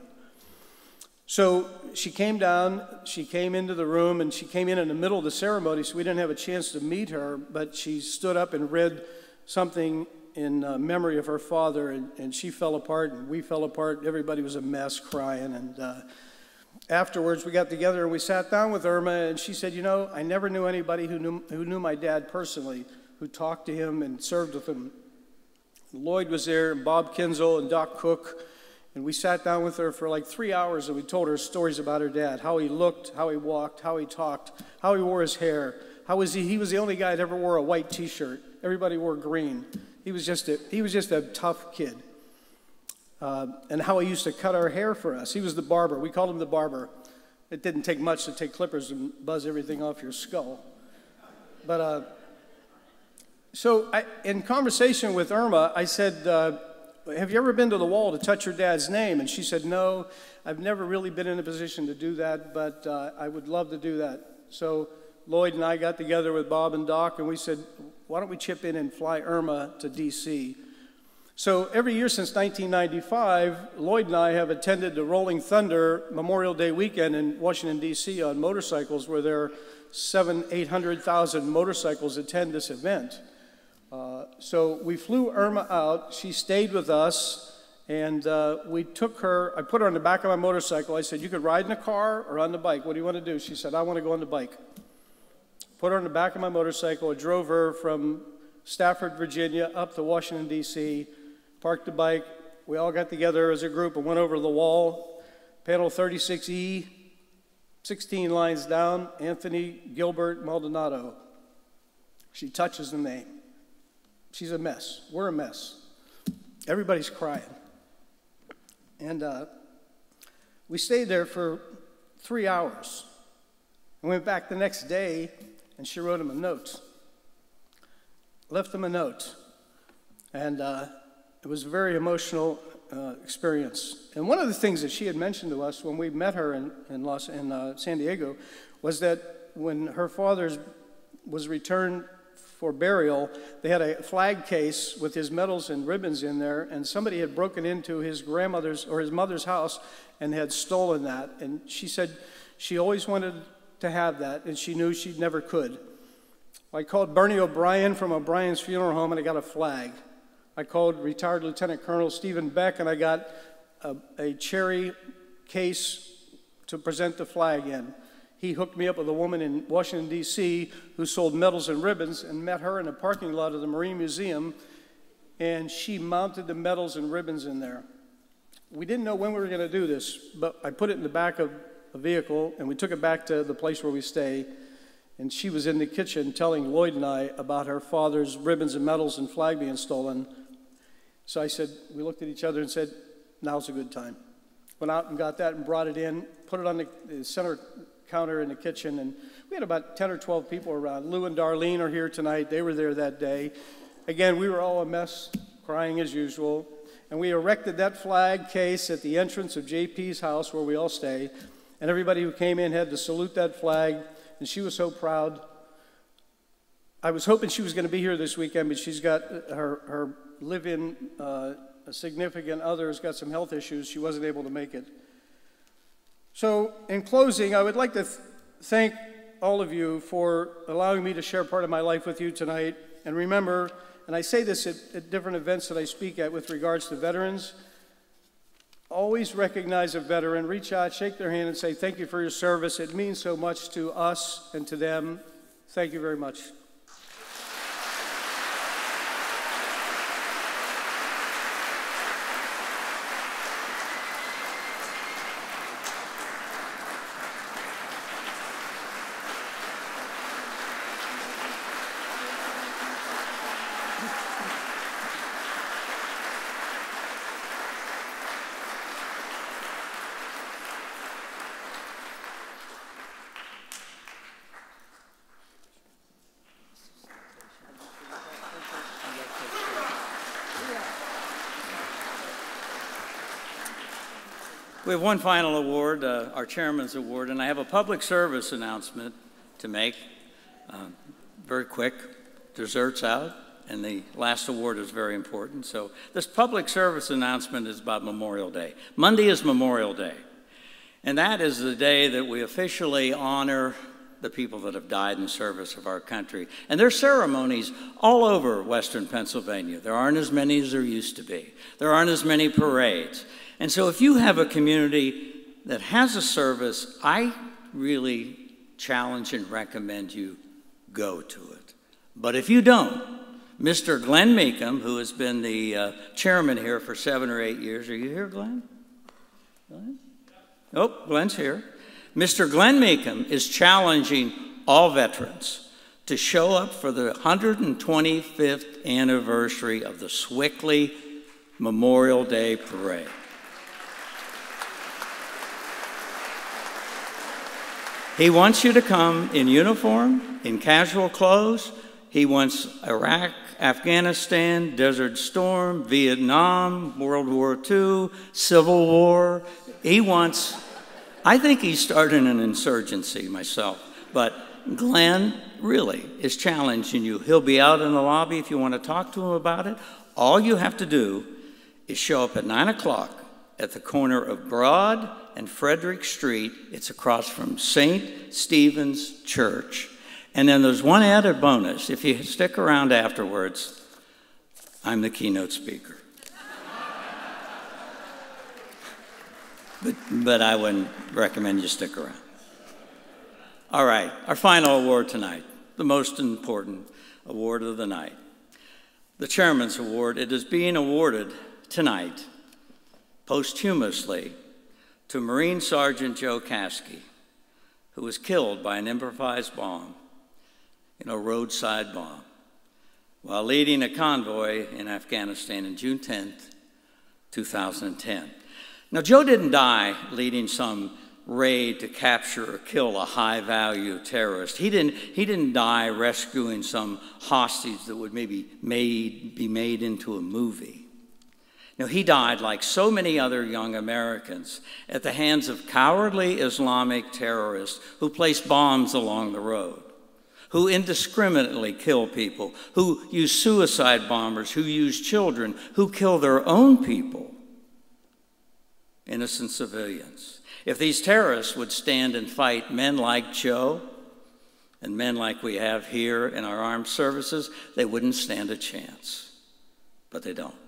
So she came down, she came into the room, and she came in in the middle of the ceremony, so we didn't have a chance to meet her, but she stood up and read something in uh, memory of her father, and, and she fell apart, and we fell apart. Everybody was a mess, crying, and uh, afterwards we got together and we sat down with Irma, and she said, you know, I never knew anybody who knew, who knew my dad personally, who talked to him and served with him. Lloyd was there, and Bob Kinzel and Doc Cook, and we sat down with her for like three hours and we told her stories about her dad, how he looked, how he walked, how he talked, how he wore his hair, how was he, he was the only guy that ever wore a white t-shirt. Everybody wore green. He was just a, he was just a tough kid. Uh, and how he used to cut our hair for us. He was the barber. We called him the barber. It didn't take much to take clippers and buzz everything off your skull. But, uh, So I, in conversation with Irma, I said, uh, have you ever been to the wall to touch your dad's name? And she said, no, I've never really been in a position to do that, but uh, I would love to do that. So Lloyd and I got together with Bob and Doc, and we said, why don't we chip in and fly Irma to D C? So every year since nineteen ninety-five, Lloyd and I have attended the Rolling Thunder Memorial Day weekend in Washington, D C on motorcycles, where there are seven, eight hundred thousand motorcycles attend this event. Uh, so we flew Irma out. She stayed with us, and uh, we took her. I put her on the back of my motorcycle. I said, you could ride in a car or on the bike. What do you want to do? She said, I want to go on the bike. Put her on the back of my motorcycle. I drove her from Stafford, Virginia, up to Washington, D C, parked the bike. We all got together as a group and went over to the wall. Panel thirty-six E, sixteen lines down, Anthony Gilbert Maldonado. She touches the name. She's a mess. We're a mess. Everybody's crying. And uh, we stayed there for three hours. I went back the next day, and she wrote him a note. Left him a note. And uh, it was a very emotional uh, experience. And one of the things that she had mentioned to us when we met her in, in, Los, in uh, San Diego was that when her father's was returned for burial, they had a flag case with his medals and ribbons in there, and somebody had broken into his grandmother's or his mother's house and had stolen that. And she said she always wanted to have that, and she knew she never could. I called Bernie O'Brien from O'Brien's Funeral Home, and I got a flag. I called retired Lieutenant Colonel Stephen Beck, and I got a, a cherry case to present the flag in. He hooked me up with a woman in Washington, D C who sold medals and ribbons, and met her in a parking lot of the Marine Museum, and she mounted the medals and ribbons in there. We didn't know when we were going to do this, but I put it in the back of a vehicle, and we took it back to the place where we stay, and she was in the kitchen telling Lloyd and I about her father's ribbons and medals and flag being stolen. So I said, we looked at each other and said, now's a good time. Went out and got that and brought it in, put it on the, the center counter in the kitchen, and we had about ten or twelve people around. Lou and Darlene are here tonight. They were there that day. Again, we were all a mess, crying as usual, and we erected that flag case at the entrance of J P's house where we all stay, and everybody who came in had to salute that flag, and she was so proud. I was hoping she was going to be here this weekend, but she's got her, her live-in uh, a significant other has got some health issues. She wasn't able to make it. So in closing, I would like to th thank all of you for allowing me to share part of my life with you tonight. And remember, and I say this at, at different events that I speak at with regards to veterans, always recognize a veteran, reach out, shake their hand, and say thank you for your service. It means so much to us and to them. Thank you very much. We have one final award, uh, our Chairman's Award, and I have a public service announcement to make. Uh, very quick, dessert's out, and the last award is very important. So this public service announcement is about Memorial Day. Monday is Memorial Day, and that is the day that we officially honor the people that have died in service of our country. And there are ceremonies all over Western Pennsylvania. There aren't as many as there used to be. There aren't as many parades. And so if you have a community that has a service, I really challenge and recommend you go to it. But if you don't, Mister Glenn Meekum, who has been the uh, chairman here for seven or eight years, are you here, Glenn? Glenn? Oh, Glenn's here. Mister Glenn Meekum is challenging all veterans to show up for the one hundred twenty-fifth anniversary of the Sewickley Memorial Day Parade. He wants you to come in uniform, in casual clothes. He wants Iraq Afghanistan, Desert Storm, Vietnam, World War Two, Civil War. He wants, I think he started an insurgency myself, but Glenn really is challenging you. He'll be out in the lobby if you want to talk to him about it. All you have to do is show up at nine o'clock at the corner of Broad and Frederick Street. It's across from Saint Stephen's Church. And then there's one added bonus. If you stick around afterwards, I'm the keynote speaker. but, but I wouldn't recommend you stick around. All right, our final award tonight, the most important award of the night. The Chairman's Award. It is being awarded tonight, posthumously, to Marine Sergeant Joe Caskey, who was killed by an improvised bomb, you know, roadside bomb, while leading a convoy in Afghanistan on June tenth, two thousand ten. Now, Joe didn't die leading some raid to capture or kill a high-value terrorist. He didn't, he didn't die rescuing some hostage that would maybe made, be made into a movie. No, he died, like so many other young Americans, at the hands of cowardly Islamic terrorists who place bombs along the road, who indiscriminately kill people, who use suicide bombers, who use children, who kill their own people, innocent civilians. If these terrorists would stand and fight men like Joe and men like we have here in our armed services, they wouldn't stand a chance. But they don't.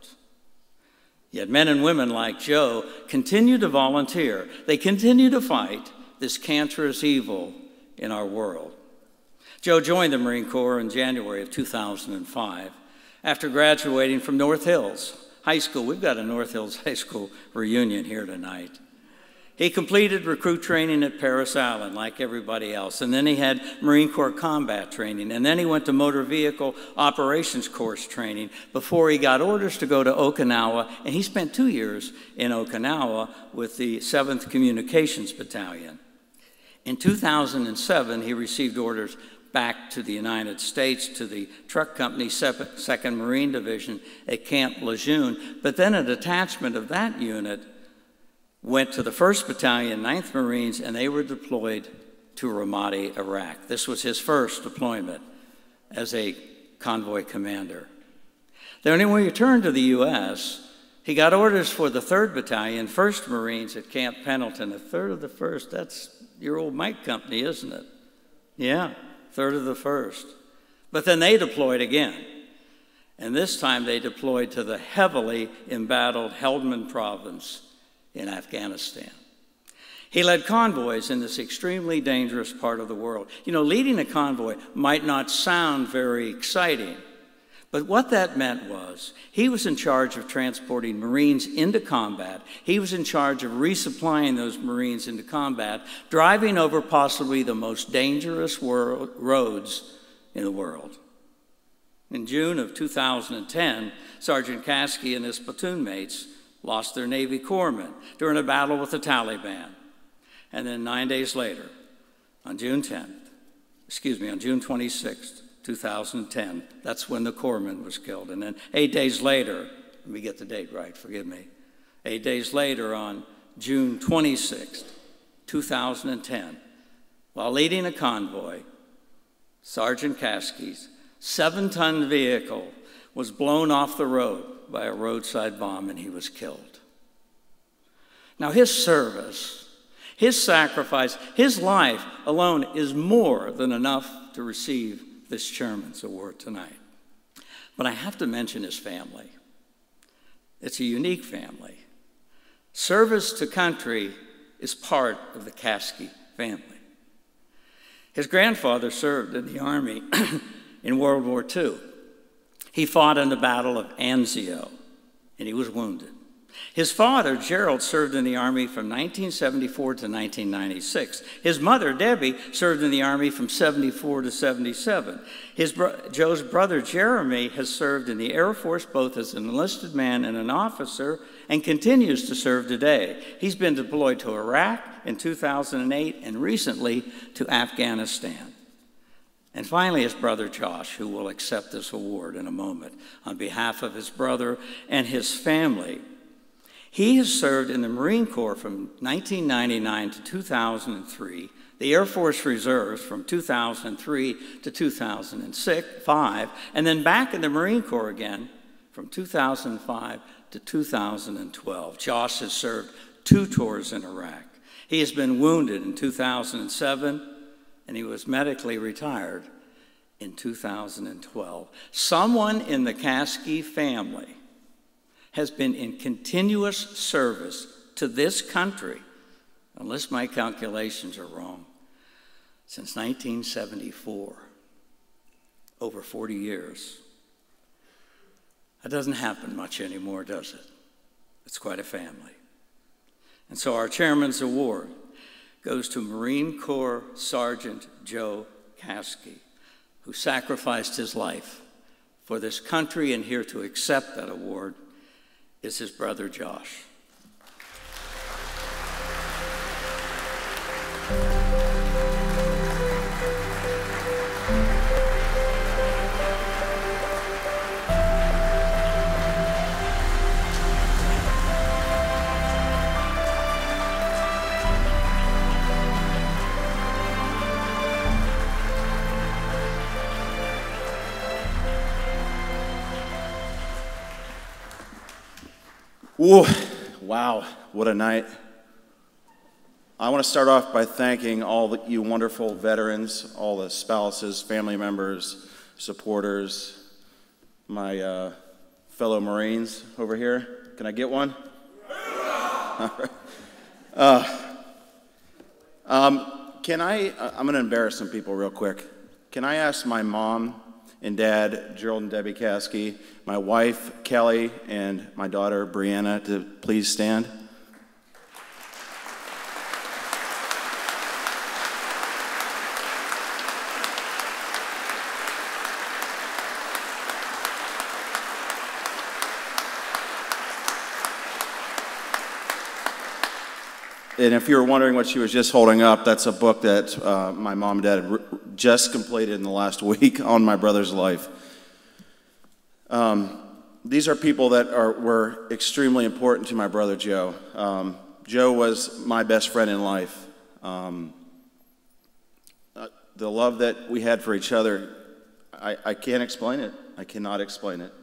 Yet men and women like Joe continue to volunteer. They continue to fight this cancerous evil in our world. Joe joined the Marine Corps in January of two thousand five after graduating from North Hills High School. We've got a North Hills High School reunion here tonight. He completed recruit training at Parris Island like everybody else, and then he had Marine Corps combat training, and then he went to motor vehicle operations course training before he got orders to go to Okinawa, and he spent two years in Okinawa with the seventh Communications Battalion. In two thousand seven, he received orders back to the United States to the truck company second Marine Division at Camp Lejeune, but then a detachment of that unit went to the first Battalion, ninth Marines, and they were deployed to Ramadi, Iraq. This was his first deployment as a convoy commander. Then when he returned to the U S, he got orders for the third Battalion, first Marines at Camp Pendleton. A third of the first, that's your old Mike company, isn't it? Yeah, third of the first. But then they deployed again. And this time they deployed to the heavily embattled Helmand province in Afghanistan. He led convoys in this extremely dangerous part of the world. You know, leading a convoy might not sound very exciting, but what that meant was he was in charge of transporting Marines into combat. He was in charge of resupplying those Marines into combat, driving over possibly the most dangerous world, roads in the world. In June of two thousand ten, Sergeant Caskey and his platoon mates lost their Navy corpsmen during a battle with the Taliban. And then nine days later, on June tenth, excuse me, on June twenty-sixth, two thousand ten, that's when the corpsman was killed. And then eight days later, let me get the date right, forgive me. Eight days later, on June twenty-sixth, two thousand ten, while leading a convoy, Sergeant Caskey's seven-ton vehicle was blown off the road by a roadside bomb, and he was killed. Now, his service, his sacrifice, his life alone is more than enough to receive this Chairman's Award tonight. But I have to mention his family. It's a unique family. Service to country is part of the Caskey family. His grandfather served in the Army in World War Two. He fought in the Battle of Anzio, and he was wounded. His father, Gerald, served in the Army from nineteen seventy-four to nineteen ninety-six. His mother, Debbie, served in the Army from seventy-four to seventy-seven. His bro Joe's brother, Jeremy, has served in the Air Force both as an enlisted man and an officer, and continues to serve today. He's been deployed to Iraq in two thousand eight and recently to Afghanistan. And finally, his brother Josh, who will accept this award in a moment on behalf of his brother and his family. He has served in the Marine Corps from nineteen ninety-nine to two thousand three, the Air Force Reserves from two thousand three to two thousand five, and then back in the Marine Corps again from two thousand five to two thousand twelve. Josh has served two tours in Iraq. He has been wounded in two thousand seven, and he was medically retired in two thousand twelve. Someone in the Caskey family has been in continuous service to this country, unless my calculations are wrong, since nineteen seventy-four, over forty years. That doesn't happen much anymore, does it? It's quite a family. And so our Chairman's Award goes to Marine Corps Sergeant Joe Caskey, who sacrificed his life for this country, and here to accept that award is his brother Josh. Ooh, wow, what a night. I want to start off by thanking all the, you wonderful veterans, all the spouses, family members, supporters, my uh, fellow Marines over here. Can I get one? uh, um, can I, I'm going to embarrass some people real quick. Can I ask my mom and dad, Gerald and Debbie Caskey, my wife, Kelly, and my daughter, Brianna, to please stand? And if you were wondering what she was just holding up, that's a book that uh, my mom and dad just completed in the last week on my brother's life. Um, these are people that are, were extremely important to my brother Joe. Um, Joe was my best friend in life. Um, uh, the love that we had for each other, I, I can't explain it. I cannot explain it.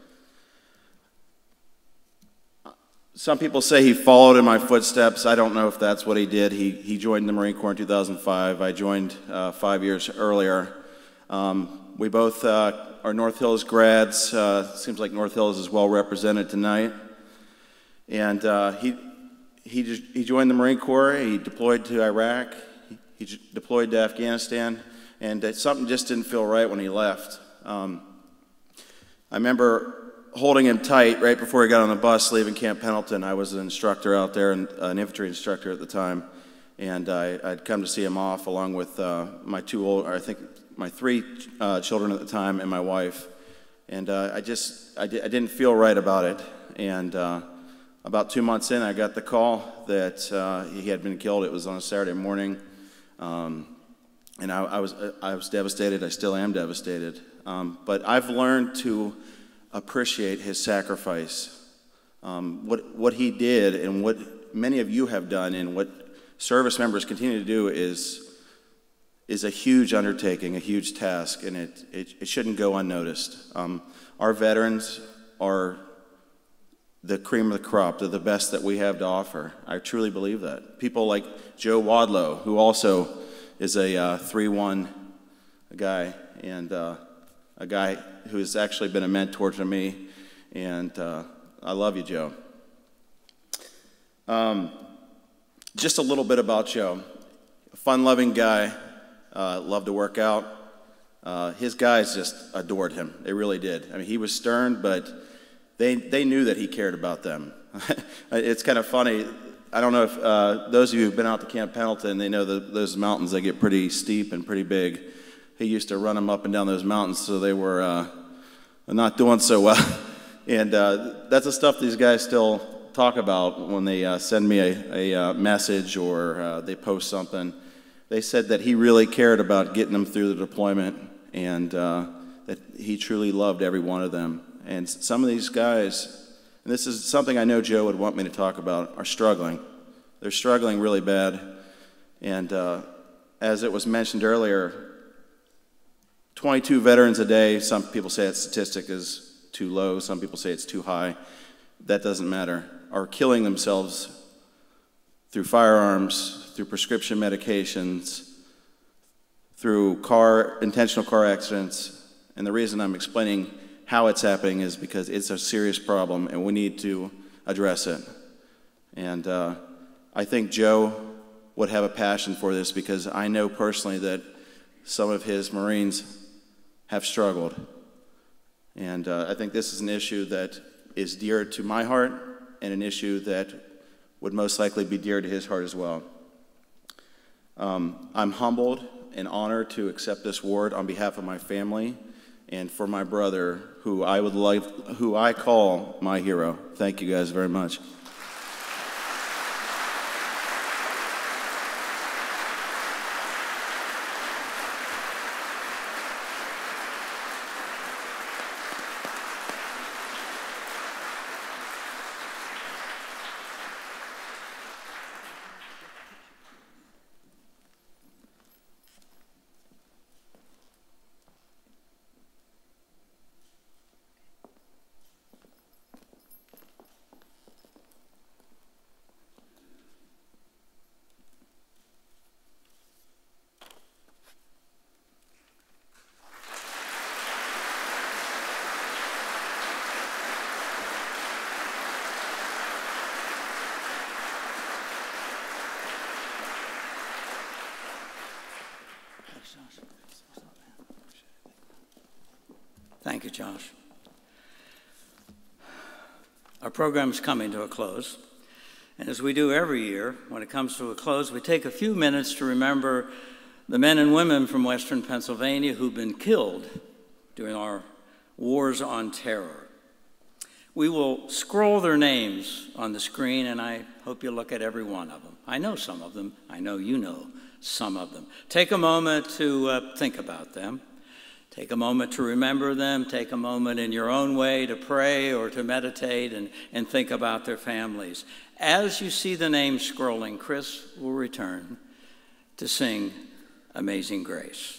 Some people say he followed in my footsteps. I don't know if that's what he did. He, he joined the Marine Corps in two thousand five. I joined uh, five years earlier. Um, we both uh, are North Hills grads. Uh, seems like North Hills is well represented tonight. And uh, he, he, just, he joined the Marine Corps. He deployed to Iraq. He, he deployed to Afghanistan. And uh, something just didn't feel right when he left. Um, I remember holding him tight right before he got on the bus leaving Camp Pendleton. I was an instructor out there, and an infantry instructor at the time, and I, I'd come to see him off along with uh, my two old, or I think my three uh, children at the time, and my wife. And uh, I just, I, di I didn't feel right about it. And uh, about two months in, I got the call that uh, he had been killed. It was on a Saturday morning, um, and I, I was, I was devastated. I still am devastated. Um, but I've learned to appreciate his sacrifice, um, what, what he did and what many of you have done and what service members continue to do is, is a huge undertaking, a huge task, and it, it, it shouldn't go unnoticed. Um, our veterans are the cream of the crop. They're the best that we have to offer. I truly believe that. People like Joe Wadlow, who also is a three one uh, guy, and uh, a guy who has actually been a mentor to me, and uh, I love you, Joe. Um, just a little bit about Joe. A fun-loving guy, uh, loved to work out. Uh, his guys just adored him. They really did. I mean, he was stern, but they, they knew that he cared about them. It's kind of funny. I don't know if uh, those of you who've been out to Camp Pendleton, they know that those mountains, they get pretty steep and pretty big. He used to run them up and down those mountains, so they were uh, not doing so well. And uh, that's the stuff these guys still talk about when they uh, send me a, a uh, message or uh, they post something. They said that he really cared about getting them through the deployment, and uh, that he truly loved every one of them. And some of these guys, and this is something I know Joe would want me to talk about, are struggling. They're struggling really bad. And uh, as it was mentioned earlier, twenty-two veterans a day, some people say that statistic is too low, some people say it's too high. That doesn't matter. Are killing themselves through firearms, through prescription medications, through car, intentional car accidents. And the reason I'm explaining how it's happening is because it's a serious problem and we need to address it. And uh, I think Joe would have a passion for this because I know personally that some of his Marines have struggled. And uh, I think this is an issue that is dear to my heart and an issue that would most likely be dear to his heart as well. Um, I'm humbled and honored to accept this award on behalf of my family and for my brother, who I would like, who I call my hero. Thank you guys very much. Thank you, Josh. Our program is coming to a close. And as we do every year, when it comes to a close, we take a few minutes to remember the men and women from Western Pennsylvania who've been killed during our wars on terror. We will scroll their names on the screen, and I hope you look at every one of them. I know some of them. I know you know some of them. Take a moment to uh, think about them. Take a moment to remember them. Take a moment in your own way to pray or to meditate and, and think about their families. As you see the names scrolling, Chris will return to sing Amazing Grace.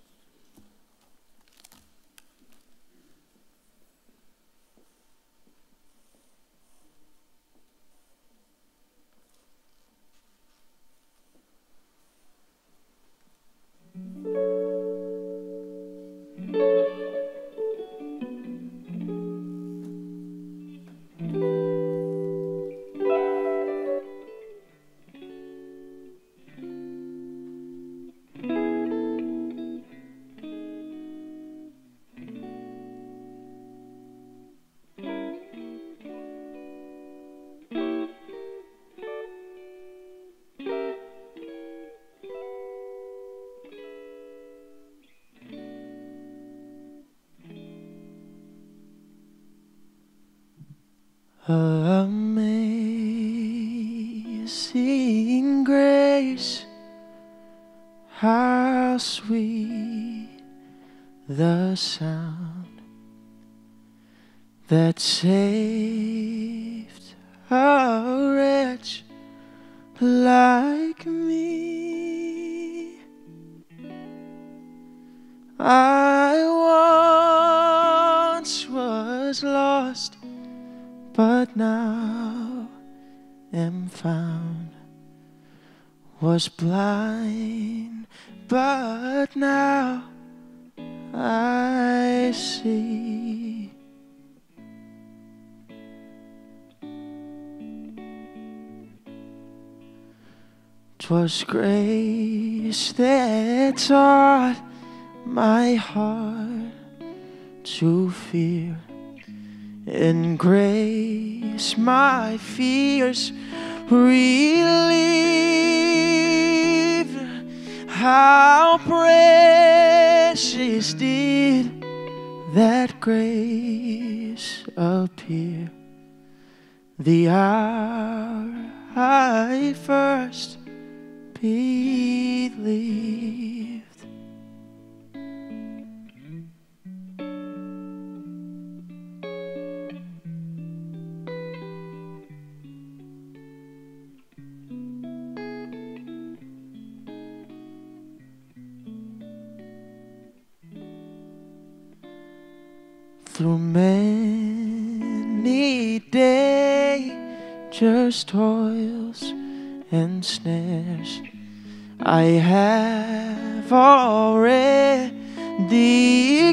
Amazing grace, how sweet the sound that saved a wretch like me. I once was lost, but now am found, was blind, but now I see. 'Twas grace that taught my heart to fear, in grace my fears relieved. How precious did that grace appear, the hour I first believed. Through many dangers, toils, and snares, I have already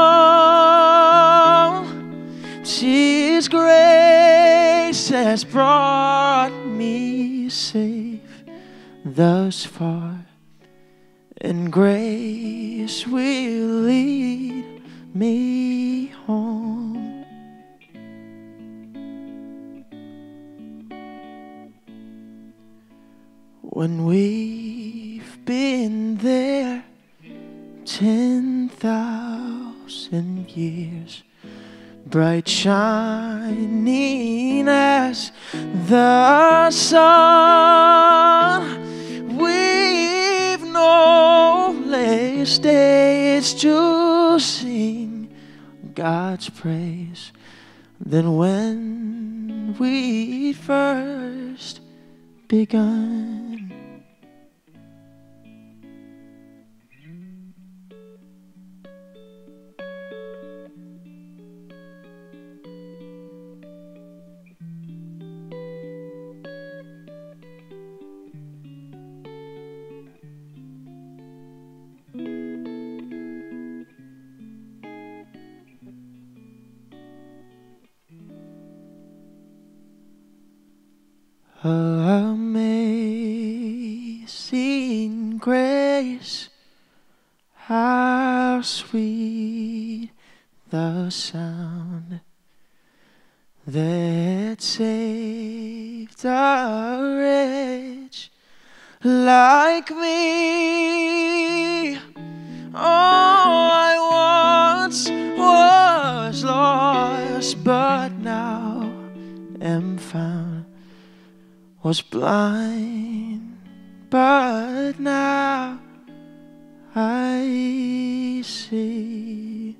come. 'Tis grace has brought me safe thus far, and grace will lead me home. When we've been there ten thousand years, bright shining as the sun, we've no less days to sing God's praise than when we first begun. Amazing grace, how sweet the sound that saved a wretch like me. Oh, I once was lost, but now am found. Was blind, but now I see.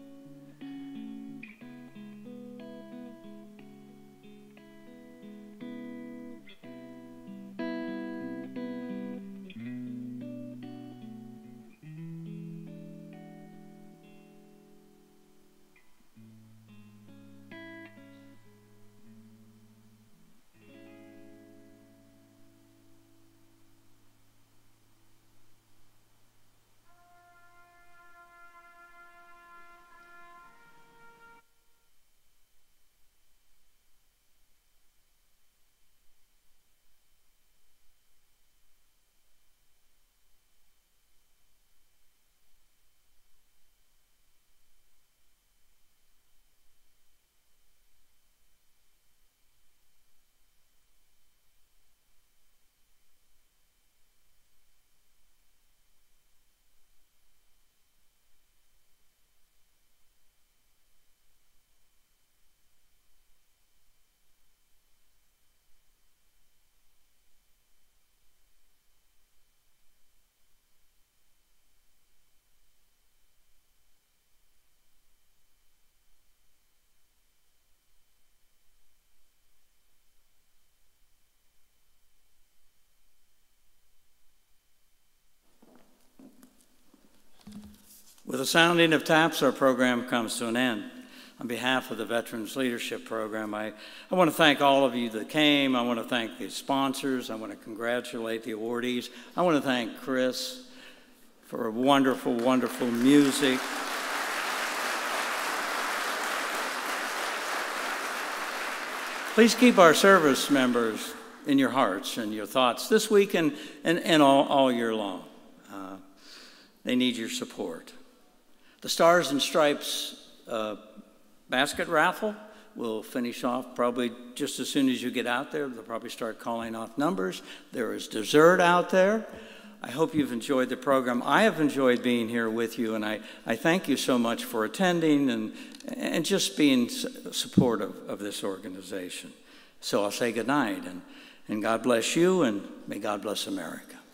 With the sounding of taps, our program comes to an end. On behalf of the Veterans Leadership Program, I, I want to thank all of you that came. I want to thank the sponsors. I want to congratulate the awardees. I want to thank Chris for wonderful, wonderful music. Please keep our service members in your hearts and your thoughts this week and, and, and all, all year long. Uh, they need your support. The Stars and Stripes uh, basket raffle will finish off probably just as soon as you get out there. They'll probably start calling off numbers. There is dessert out there. I hope you've enjoyed the program. I have enjoyed being here with you, and I, I thank you so much for attending and, and just being supportive of this organization. So I'll say good night, and, and God bless you, and may God bless America.